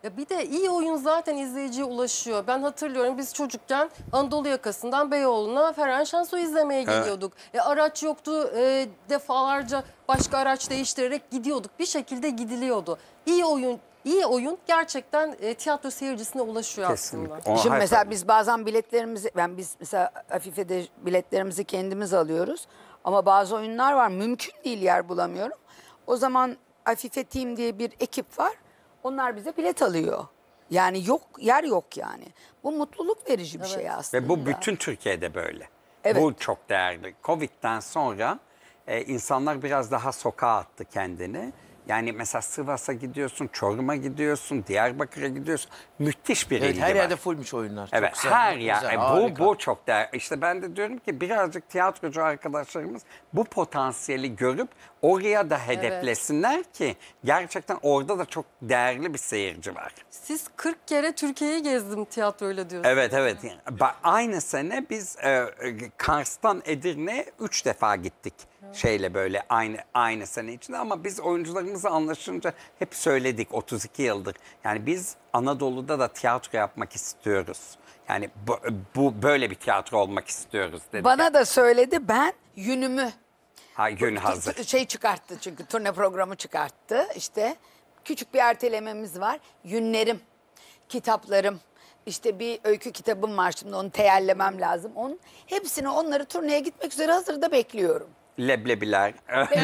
Ya bir de iyi oyun zaten izleyiciye ulaşıyor. Ben hatırlıyorum biz çocukken Anadolu yakasından Beyoğlu'na Ferhan Şensoy izlemeye geliyorduk. Araç yoktu, defalarca başka araç değiştirerek gidiyorduk. Bir şekilde gidiliyordu. İyi oyun gerçekten tiyatro seyircisine ulaşıyor Kesinlikle. aslında. Şimdi Hayır, mesela tabii. biz bazen biletlerimizi, biz mesela Afife'de biletlerimizi kendimiz alıyoruz. Ama bazı oyunlar var, mümkün değil, yer bulamıyorum. O zaman Afife Team diye bir ekip var. Onlar bize bilet alıyor. Yani yok, yer yok yani. Bu mutluluk verici bir şey aslında. Ve bu bütün Türkiye'de böyle. Evet. Bu çok değerli. Covid'den sonra insanlar biraz daha sokağa attı kendini. Yani mesela Sivas'a gidiyorsun, Çorum'a gidiyorsun, Diyarbakır'a gidiyorsun. Müthiş bir Evet, ilgi her var. yerde fullmuş oyunlar. Çok Evet, güzel, her çok yer. güzel, Bu harika. çok değerli. İşte ben de diyorum ki birazcık tiyatrocu arkadaşlarımız bu potansiyeli görüp oraya da hedeflesinler ki gerçekten orada da çok değerli bir seyirci var. Siz 40 kere Türkiye'yi gezdim tiyatroyla diyorsunuz. Evet, evet. Aynı sene biz Kars'tan Edirne'ye 3 defa gittik. Şeyle böyle aynı sene içinde, ama biz oyuncularımızla anlaşınca hep söyledik 32 yıldır. Yani biz Anadolu'da da tiyatro yapmak istiyoruz. Yani bu böyle bir tiyatro olmak istiyoruz dedik. Bana da söyledi, ben yünümü Gün hazır. şey çıkarttı, çünkü turne programı çıkarttı. İşte küçük bir ertelememiz var. Yünlerim, kitaplarım, işte bir öykü kitabım var, şimdi onu teyellemem lazım. Hepsini, onları turneye gitmek üzere hazırda bekliyorum. Leblebiler.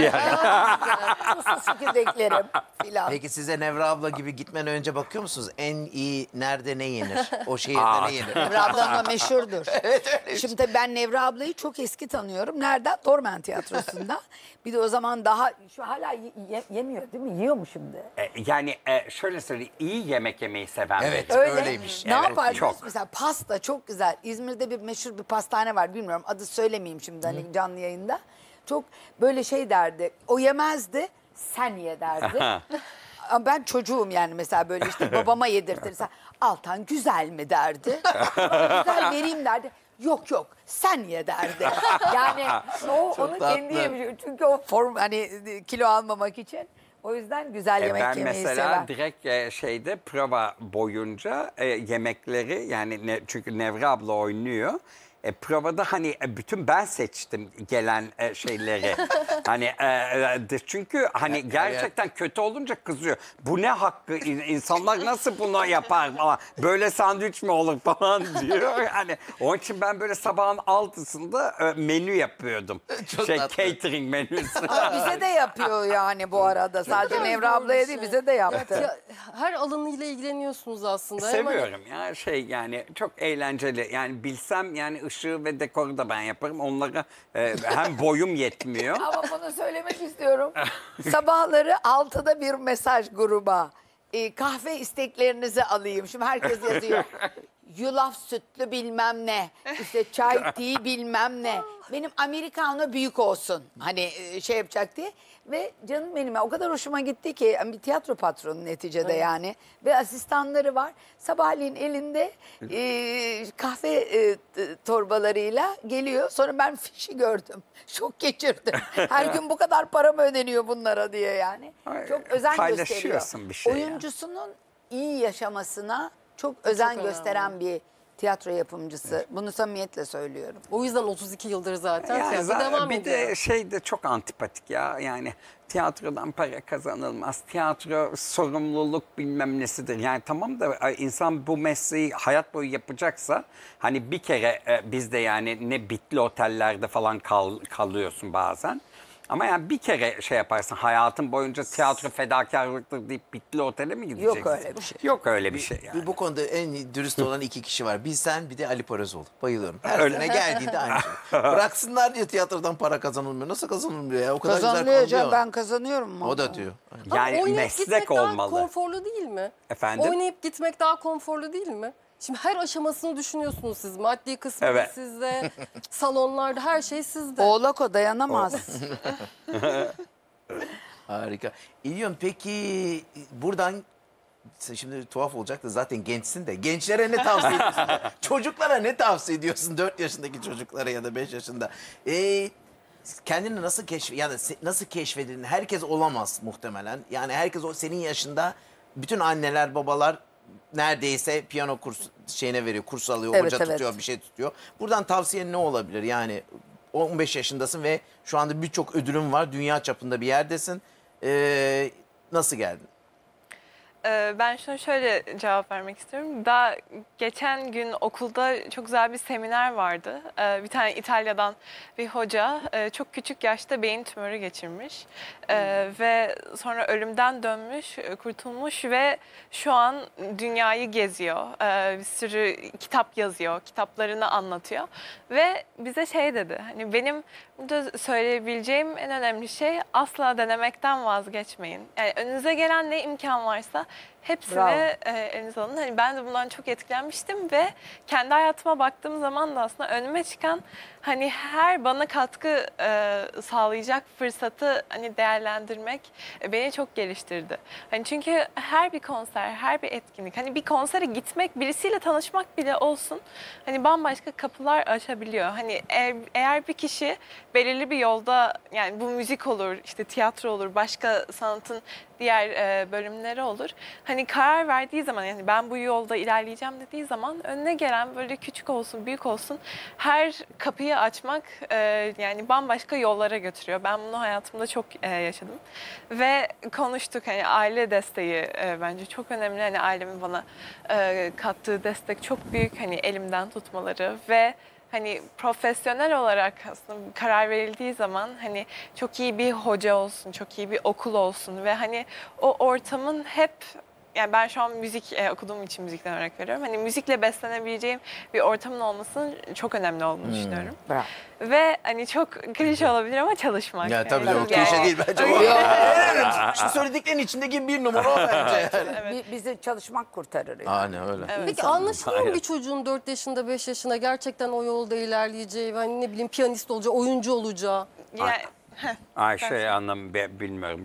Tuzsuz çekirdeklerim filan. Peki size Nevra abla gibi gitmeden önce bakıyor musunuz? En iyi nerede ne yenir? O şehirde ne yenir? Nevra ablamla meşhurdur. Şimdi tabii ben Nevra ablayı çok eski tanıyorum. Nereden? Dormen Tiyatrosu'nda. Bir de o zaman daha, şu hala yemiyor değil mi? Yiyor mu şimdi? Yani şöyle söyleyeyim, iyi yemek yemeyi seven. Evet, biri. öyleymiş. Ne Evet, yapar? çok. Mesela pasta çok güzel. İzmir'de bir meşhur bir pastane var. Bilmiyorum, adı söylemeyeyim şimdi hani canlı yayında. Çok böyle şey derdi. O yemezdi, sen ye derdi. Ama ben çocuğum yani, mesela böyle işte babama yedirtirse Altan güzel mi derdi. Güzel vereyim derdi. Yok yok sen ye derdi. Yani onu tatlı. kendi yemiş. Çünkü o form, hani kilo almamak için. O yüzden güzel yemek Ben yemeyi mesela sever. direkt şeyde prova boyunca yemekleri, yani çünkü Nevra abla oynuyor. Provada hani bütün ben seçtim gelen şeyleri. Hani çünkü hani gerçekten kötü olunca kızıyor. Bu ne hakkı? İnsanlar nasıl bunu yapar falan. Böyle sandviç mi olur falan diyor. Hani onun için ben böyle sabahın 6'sında menü yapıyordum. Çok tatlı. Catering menüsü. Bize de yapıyor yani bu arada. Sadece Nevra ablaya değil, bize de yaptı. Ya, her alanıyla ilgileniyorsunuz aslında. Hem hani- Seviyorum ya, yani çok eğlenceli. Yani bilsem yani ışığı ve dekoru da ben yaparım. Onlara hem boyum yetmiyor. Ama bunu söylemek istiyorum. Sabahları 6'da bir mesaj gruba. Kahve isteklerinizi alayım. Şimdi herkes yazıyor. Yulaf sütlü bilmem ne. İşte çay tea bilmem ne. Benim Americano büyük olsun. Hani şey yapacak diye. Ve canım benim o kadar hoşuma gitti ki, bir tiyatro patronu neticede yani. Ve asistanları var. Sabahleyin elinde kahve torbalarıyla geliyor. Sonra ben fişi gördüm. Şok geçirdim. Her gün bu kadar para mı ödeniyor bunlara diye yani. Çok özen gösteriyor. Paylaşıyorsun bir şey ya. Oyuncusunun iyi yaşamasına çok özen önemli. gösteren bir tiyatro yapımcısı. Bunu samimiyetle söylüyorum. O yüzden 32 yıldır zaten Yani tiyatro devam bir ediyor. de şey de çok antipatik ya, yani tiyatrodan para kazanılmaz, tiyatro sorumluluk bilmem nesidir. Yani tamam da insan bu mesleği hayat boyu yapacaksa, hani bir kere biz de yani ne bitli otellerde falan kalıyorsun bazen. Ama yani bir kere şey yaparsın, hayatın boyunca tiyatro fedakarlıktır deyip bitli otele mi gideceksin? Yok öyle bir şey. Yok öyle bir şey yani. Bu konuda en dürüst olan iki kişi var. Bir sen, bir de Ali Parazoğlu. Bayılıyorum. Her Öyle. sene geldiğinde aynı şey. Bıraksınlar diyor, tiyatrodan para kazanılmıyor. Nasıl kazanılmıyor ya? O kadar güzel Kazanılıyor kalıyor. canım, ben kazanıyorum mu? O da diyor. Ama Yani oynayıp meslek gitmek olmalı. daha konforlu değil mi? Efendim? Oynayıp gitmek daha konforlu değil mi? Şimdi her aşamasını düşünüyorsunuz siz. Maddi kısmı da Evet. sizde, salonlarda her şey sizde. Oğlak o dayanamaz. Harika. İlyon, peki buradan şimdi tuhaf olacak da zaten gençsin de gençlere ne tavsiye ediyorsun? Çocuklara ne tavsiye ediyorsun? 4 yaşındaki çocuklara ya da 5 yaşında. Kendini nasıl nasıl keşfedin? Herkes olamaz muhtemelen. Yani herkes o senin yaşında, bütün anneler babalar neredeyse piyano kurs şeyine veriyor, kurs alıyor, Evet, hoca evet. tutuyor, bir şey tutuyor. Buradan tavsiyen ne olabilir? Yani 15 yaşındasın ve şu anda birçok ödülün var, dünya çapında bir yerdesin. Nasıl geldin? Ben şuna şöyle cevap vermek istiyorum. Daha geçen gün okulda çok güzel bir seminer vardı. Bir tane İtalya'dan bir hoca çok küçük yaşta beyin tümörü geçirmiş. Ve sonra ölümden dönmüş, kurtulmuş ve şu an dünyayı geziyor. Bir sürü kitap yazıyor, kitaplarını anlatıyor. Ve bize şey dedi, hani benim burada söyleyebileceğim en önemli şey asla denemekten vazgeçmeyin. Yani önünüze gelen ne imkan varsa hepsini elinize alın. Hani ben de bundan çok etkilenmiştim ve kendi hayatıma baktığım zaman da aslında önüme çıkan hani her bana katkı sağlayacak fırsatı hani değerlendirmek beni çok geliştirdi. Hani çünkü her bir konser, her bir etkinlik, hani bir konsere gitmek, birisiyle tanışmak bile olsun hani bambaşka kapılar açabiliyor. Hani eğer bir kişi belirli bir yolda, yani bu müzik olur, işte tiyatro olur, başka sanatın diğer bölümleri olur. Hani karar verdiği zaman, yani ben bu yolda ilerleyeceğim dediği zaman önüne gelen böyle küçük olsun, büyük olsun her kapıyı açmak yani bambaşka yollara götürüyor. Ben bunu hayatımda çok yaşadım. Ve konuştuk, hani aile desteği bence çok önemli. Hani ailemin bana kattığı destek çok büyük. Hani elimden tutmaları ve hani profesyonel olarak aslında karar verildiği zaman hani çok iyi bir hoca olsun, çok iyi bir okul olsun ve hani o ortamın hep, yani ben şu an müzik okuduğum için müzikten örnek veriyorum. Hani müzikle beslenebileceğim bir ortamın olmasının çok önemli olduğunu düşünüyorum. Bravo. Ve hani çok klişe olabilir ama çalışmak. Ya tabii Yani. o klişe değil bence. Yok. Şu söylediklerin içindeki bir numara o bence. Bizi çalışmak kurtarır. Yani. Aynen öyle. Peki anlaşılıyor mu bir çocuğun 4 yaşında 5 yaşında gerçekten o yolda ilerleyeceği, hani ne bileyim piyanist olacağı, oyuncu olacağı? Yani, Ayşe Hanım bilmiyorum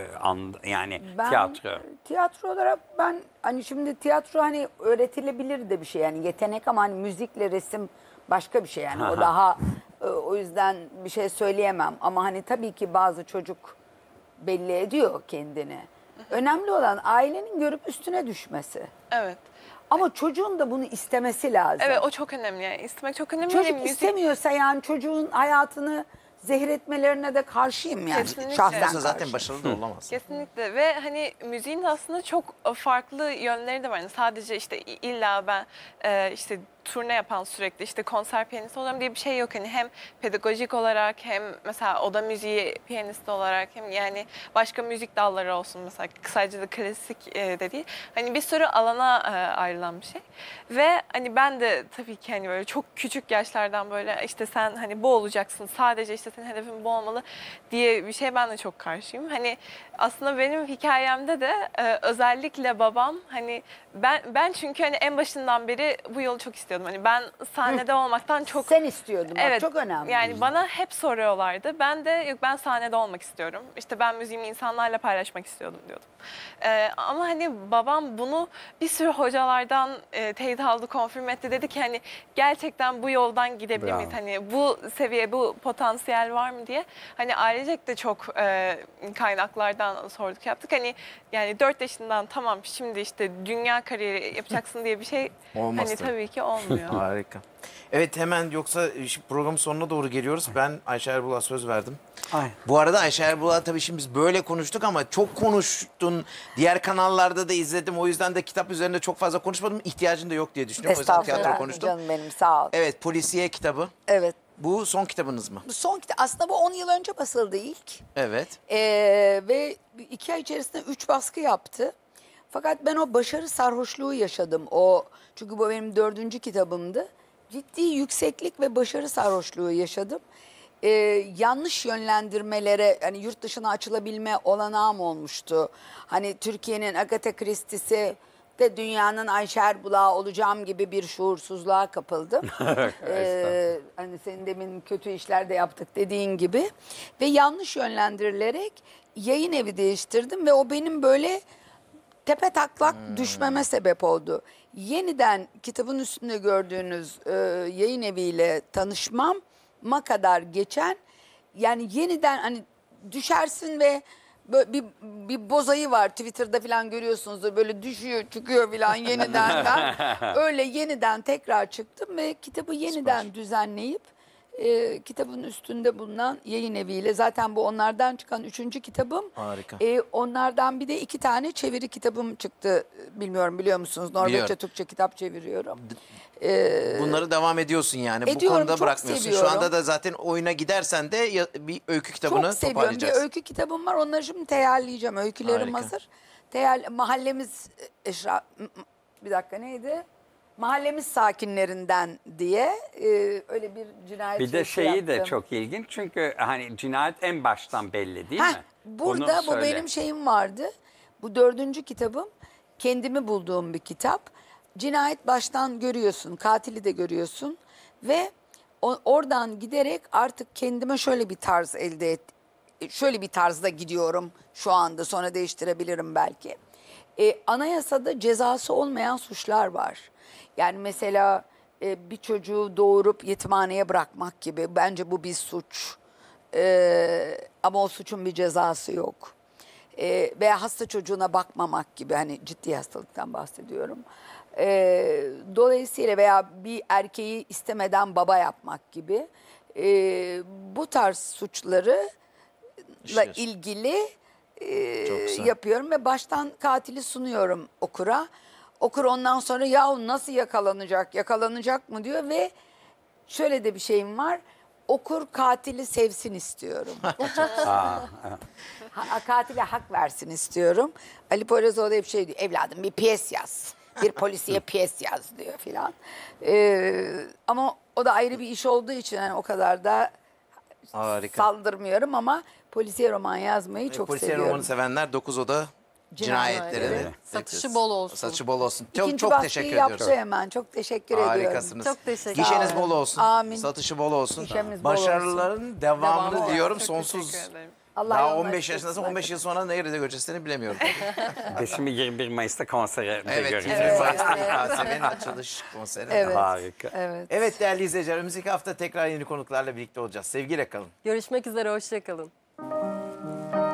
yani Ben tiyatro. olarak ben hani şimdi tiyatro hani öğretilebilir de bir şey, yani yetenek, ama hani müzikle resim başka bir şey, yani o daha o yüzden bir şey söyleyemem, ama hani tabii ki bazı çocuk belli ediyor kendini. Önemli olan ailenin görüp üstüne düşmesi. evet. Ama çocuğun da bunu istemesi lazım. Evet, o çok önemli. Yani istemek çok önemli. Çocuk Yani müzik- istemiyorsa yani çocuğun hayatını zehir etmelerine de karşıyım yani. Kesinlikle. Şahsen Yoksa zaten karşı. başarılı da olamaz. Kesinlikle ve hani müziğin de aslında çok farklı yönleri de var. Yani sadece işte illa ben işte turne yapan, sürekli işte konser piyanisti olacağım diye bir şey yok. Hani hem pedagojik olarak hem mesela oda müziği piyanisti olarak hem yani başka müzik dalları olsun, mesela sadece de klasik de değil. Hani bir sürü alana ayrılan bir şey. Ve hani ben de tabii ki hani böyle çok küçük yaşlardan böyle işte sen hani bu olacaksın, sadece işte senin hedefin bu olmalı diye bir şey ben de çok karşıyım. Hani aslında benim hikayemde de özellikle babam, hani ben çünkü hani en başından beri bu yolu çok istiyordum. Hani ben sahnede olmaktan çok... Sen istiyordun, bak, Evet, çok önemli. yani bana hep soruyorlardı. Ben de yok, ben sahnede olmak istiyorum. İşte ben müziğimi insanlarla paylaşmak istiyordum diyordum. Ama hani babam bunu bir sürü hocalardan teyit aldı, konfirm etti. Dedi ki hani gerçekten bu yoldan gidebilir miyiz? Hani bu seviye, bu potansiyel var mı diye. Hani ailecek de çok kaynaklardan sorduk, yaptık. Hani yani 4 yaşından tamam şimdi işte dünya kariyeri yapacaksın diye bir şey Olmaz hani tabii. tabii ki olmuyor. Harika. Evet, hemen yoksa programın sonuna doğru geliyoruz. Ben Ayşe Erbul'a söz verdim. Ay. Bu arada Ayşe Erbul'a tabii şimdi biz böyle konuştuk ama çok konuştun. Diğer kanallarda da izledim. O yüzden de kitap üzerinde çok fazla konuşmadım. İhtiyacın da yok diye düşünüyorum. O yüzden tiyatro Estağfurullah konuştum. canım benim, sağ ol. Evet, Polisiye kitabı. Evet. Bu son kitabınız mı? Bu son kitap aslında, bu 10 yıl önce basıldı ilk. Evet. Ve 2 ay içerisinde 3 baskı yaptı. Fakat ben o başarı sarhoşluğu yaşadım. Çünkü bu benim 4. kitabımdı. Ciddi yükseklik ve başarı sarhoşluğu yaşadım. Yanlış yönlendirmelere, hani yurt dışına açılabilme olanağım olmuştu. Hani Türkiye'nin Agatha Christie'si de dünyanın Ayşe Erbul'a olacağım gibi bir şuursuzluğa kapıldım. Hani senin demin kötü işler de yaptık dediğin gibi. Ve yanlış yönlendirilerek yayın evi değiştirdim ve o benim böyle tepe taklak düşmeme sebep oldu. Yeniden kitabın üstünde gördüğünüz yayın eviyle tanışmama kadar geçen, yani yeniden hani düşersin ve böyle bir bozayı var Twitter'da falan görüyorsunuzdur. Böyle düşüyor çıkıyor falan yeniden. Ben öyle yeniden tekrar çıktım ve kitabı yeniden düzenleyip kitabın üstünde bulunan yayın eviyle, zaten bu onlardan çıkan 3. kitabım. Harika. Onlardan bir de 2 tane çeviri kitabım çıktı. Bilmiyorum, biliyor musunuz? Norveççe, Biliyorum. Türkçe kitap çeviriyorum. Bunları devam ediyorsun yani. Bu Ediyorum, konuda çok bırakmıyorsun. seviyorum. Şu anda da zaten oyuna gidersen de bir öykü kitabını Çok seviyorum. Bir toparlayacağız. öykü kitabım var. Onları şimdi teyarlayacağım. Öykülerim Harika. hazır. Mahallemiz bir dakika neydi? Mahallemiz sakinlerinden diye öyle bir cinayet Bir de şeysi şeyi de yaptım. çok ilginç çünkü hani cinayet en baştan belli değil Heh, mi? burada Onu bu söyle. benim şeyim vardı. Bu 4. kitabım. Kendimi bulduğum bir kitap. Cinayet baştan görüyorsun. Katili de görüyorsun. Ve oradan giderek artık kendime şöyle bir tarz elde et. Şöyle bir tarzda gidiyorum şu anda. Sonra değiştirebilirim belki. Anayasada cezası olmayan suçlar var. Yani mesela bir çocuğu doğurup yetimhaneye bırakmak gibi. Bence bu bir suç. Ama o suçun bir cezası yok. Veya hasta çocuğuna bakmamak gibi, hani ciddi hastalıktan bahsediyorum. Dolayısıyla veya bir erkeği istemeden baba yapmak gibi bu tarz suçları İşliyorsun. ilgili Çok güzel. yapıyorum ve baştan katili sunuyorum okura. Okur ondan sonra yahu nasıl yakalanacak mı diyor ve şöyle de bir şeyim var. Okur katili sevsin istiyorum. Katile hak versin istiyorum. Ali Poyrazoğlu hep şey diyor, evladım bir piyes yaz. Bir polisiye piyes yaz diyor filan. Ama o da ayrı bir iş olduğu için yani o kadar da Harika. saldırmıyorum ama polisiye roman yazmayı çok Polisiye seviyorum. romanı sevenler 9 Oda cinayetlerini. Evet. Satışı bol olsun. Satışı bol olsun. İkinci Çok baskıyı teşekkür yaptı ediyoruz. hemen. Çok teşekkür ediyorum. Harikasınız. Çok teşekkür Gişeniz ederim. bol olsun. Amin. Satışı bol olsun. Gişemiz bol Başarıların devamını Devamı diliyorum. Çok Sonsuz. teşekkür ederim. Allah Daha yolunu 15 açık yaşındasın. etsin. 15 yıl sonra nerede göreceğiz seni bilemiyorum. Ve şimdi 21 Mayıs'ta konserde Evet. göreceğiz. 20 Mayıs'ta İKSV'nin açılış konseri. Evet. Harika. Evet. Evet değerli izleyiciler, önümüzdeki hafta tekrar yeni konuklarla birlikte olacağız. Sevgiyle kalın. Görüşmek üzere, hoşça kalın.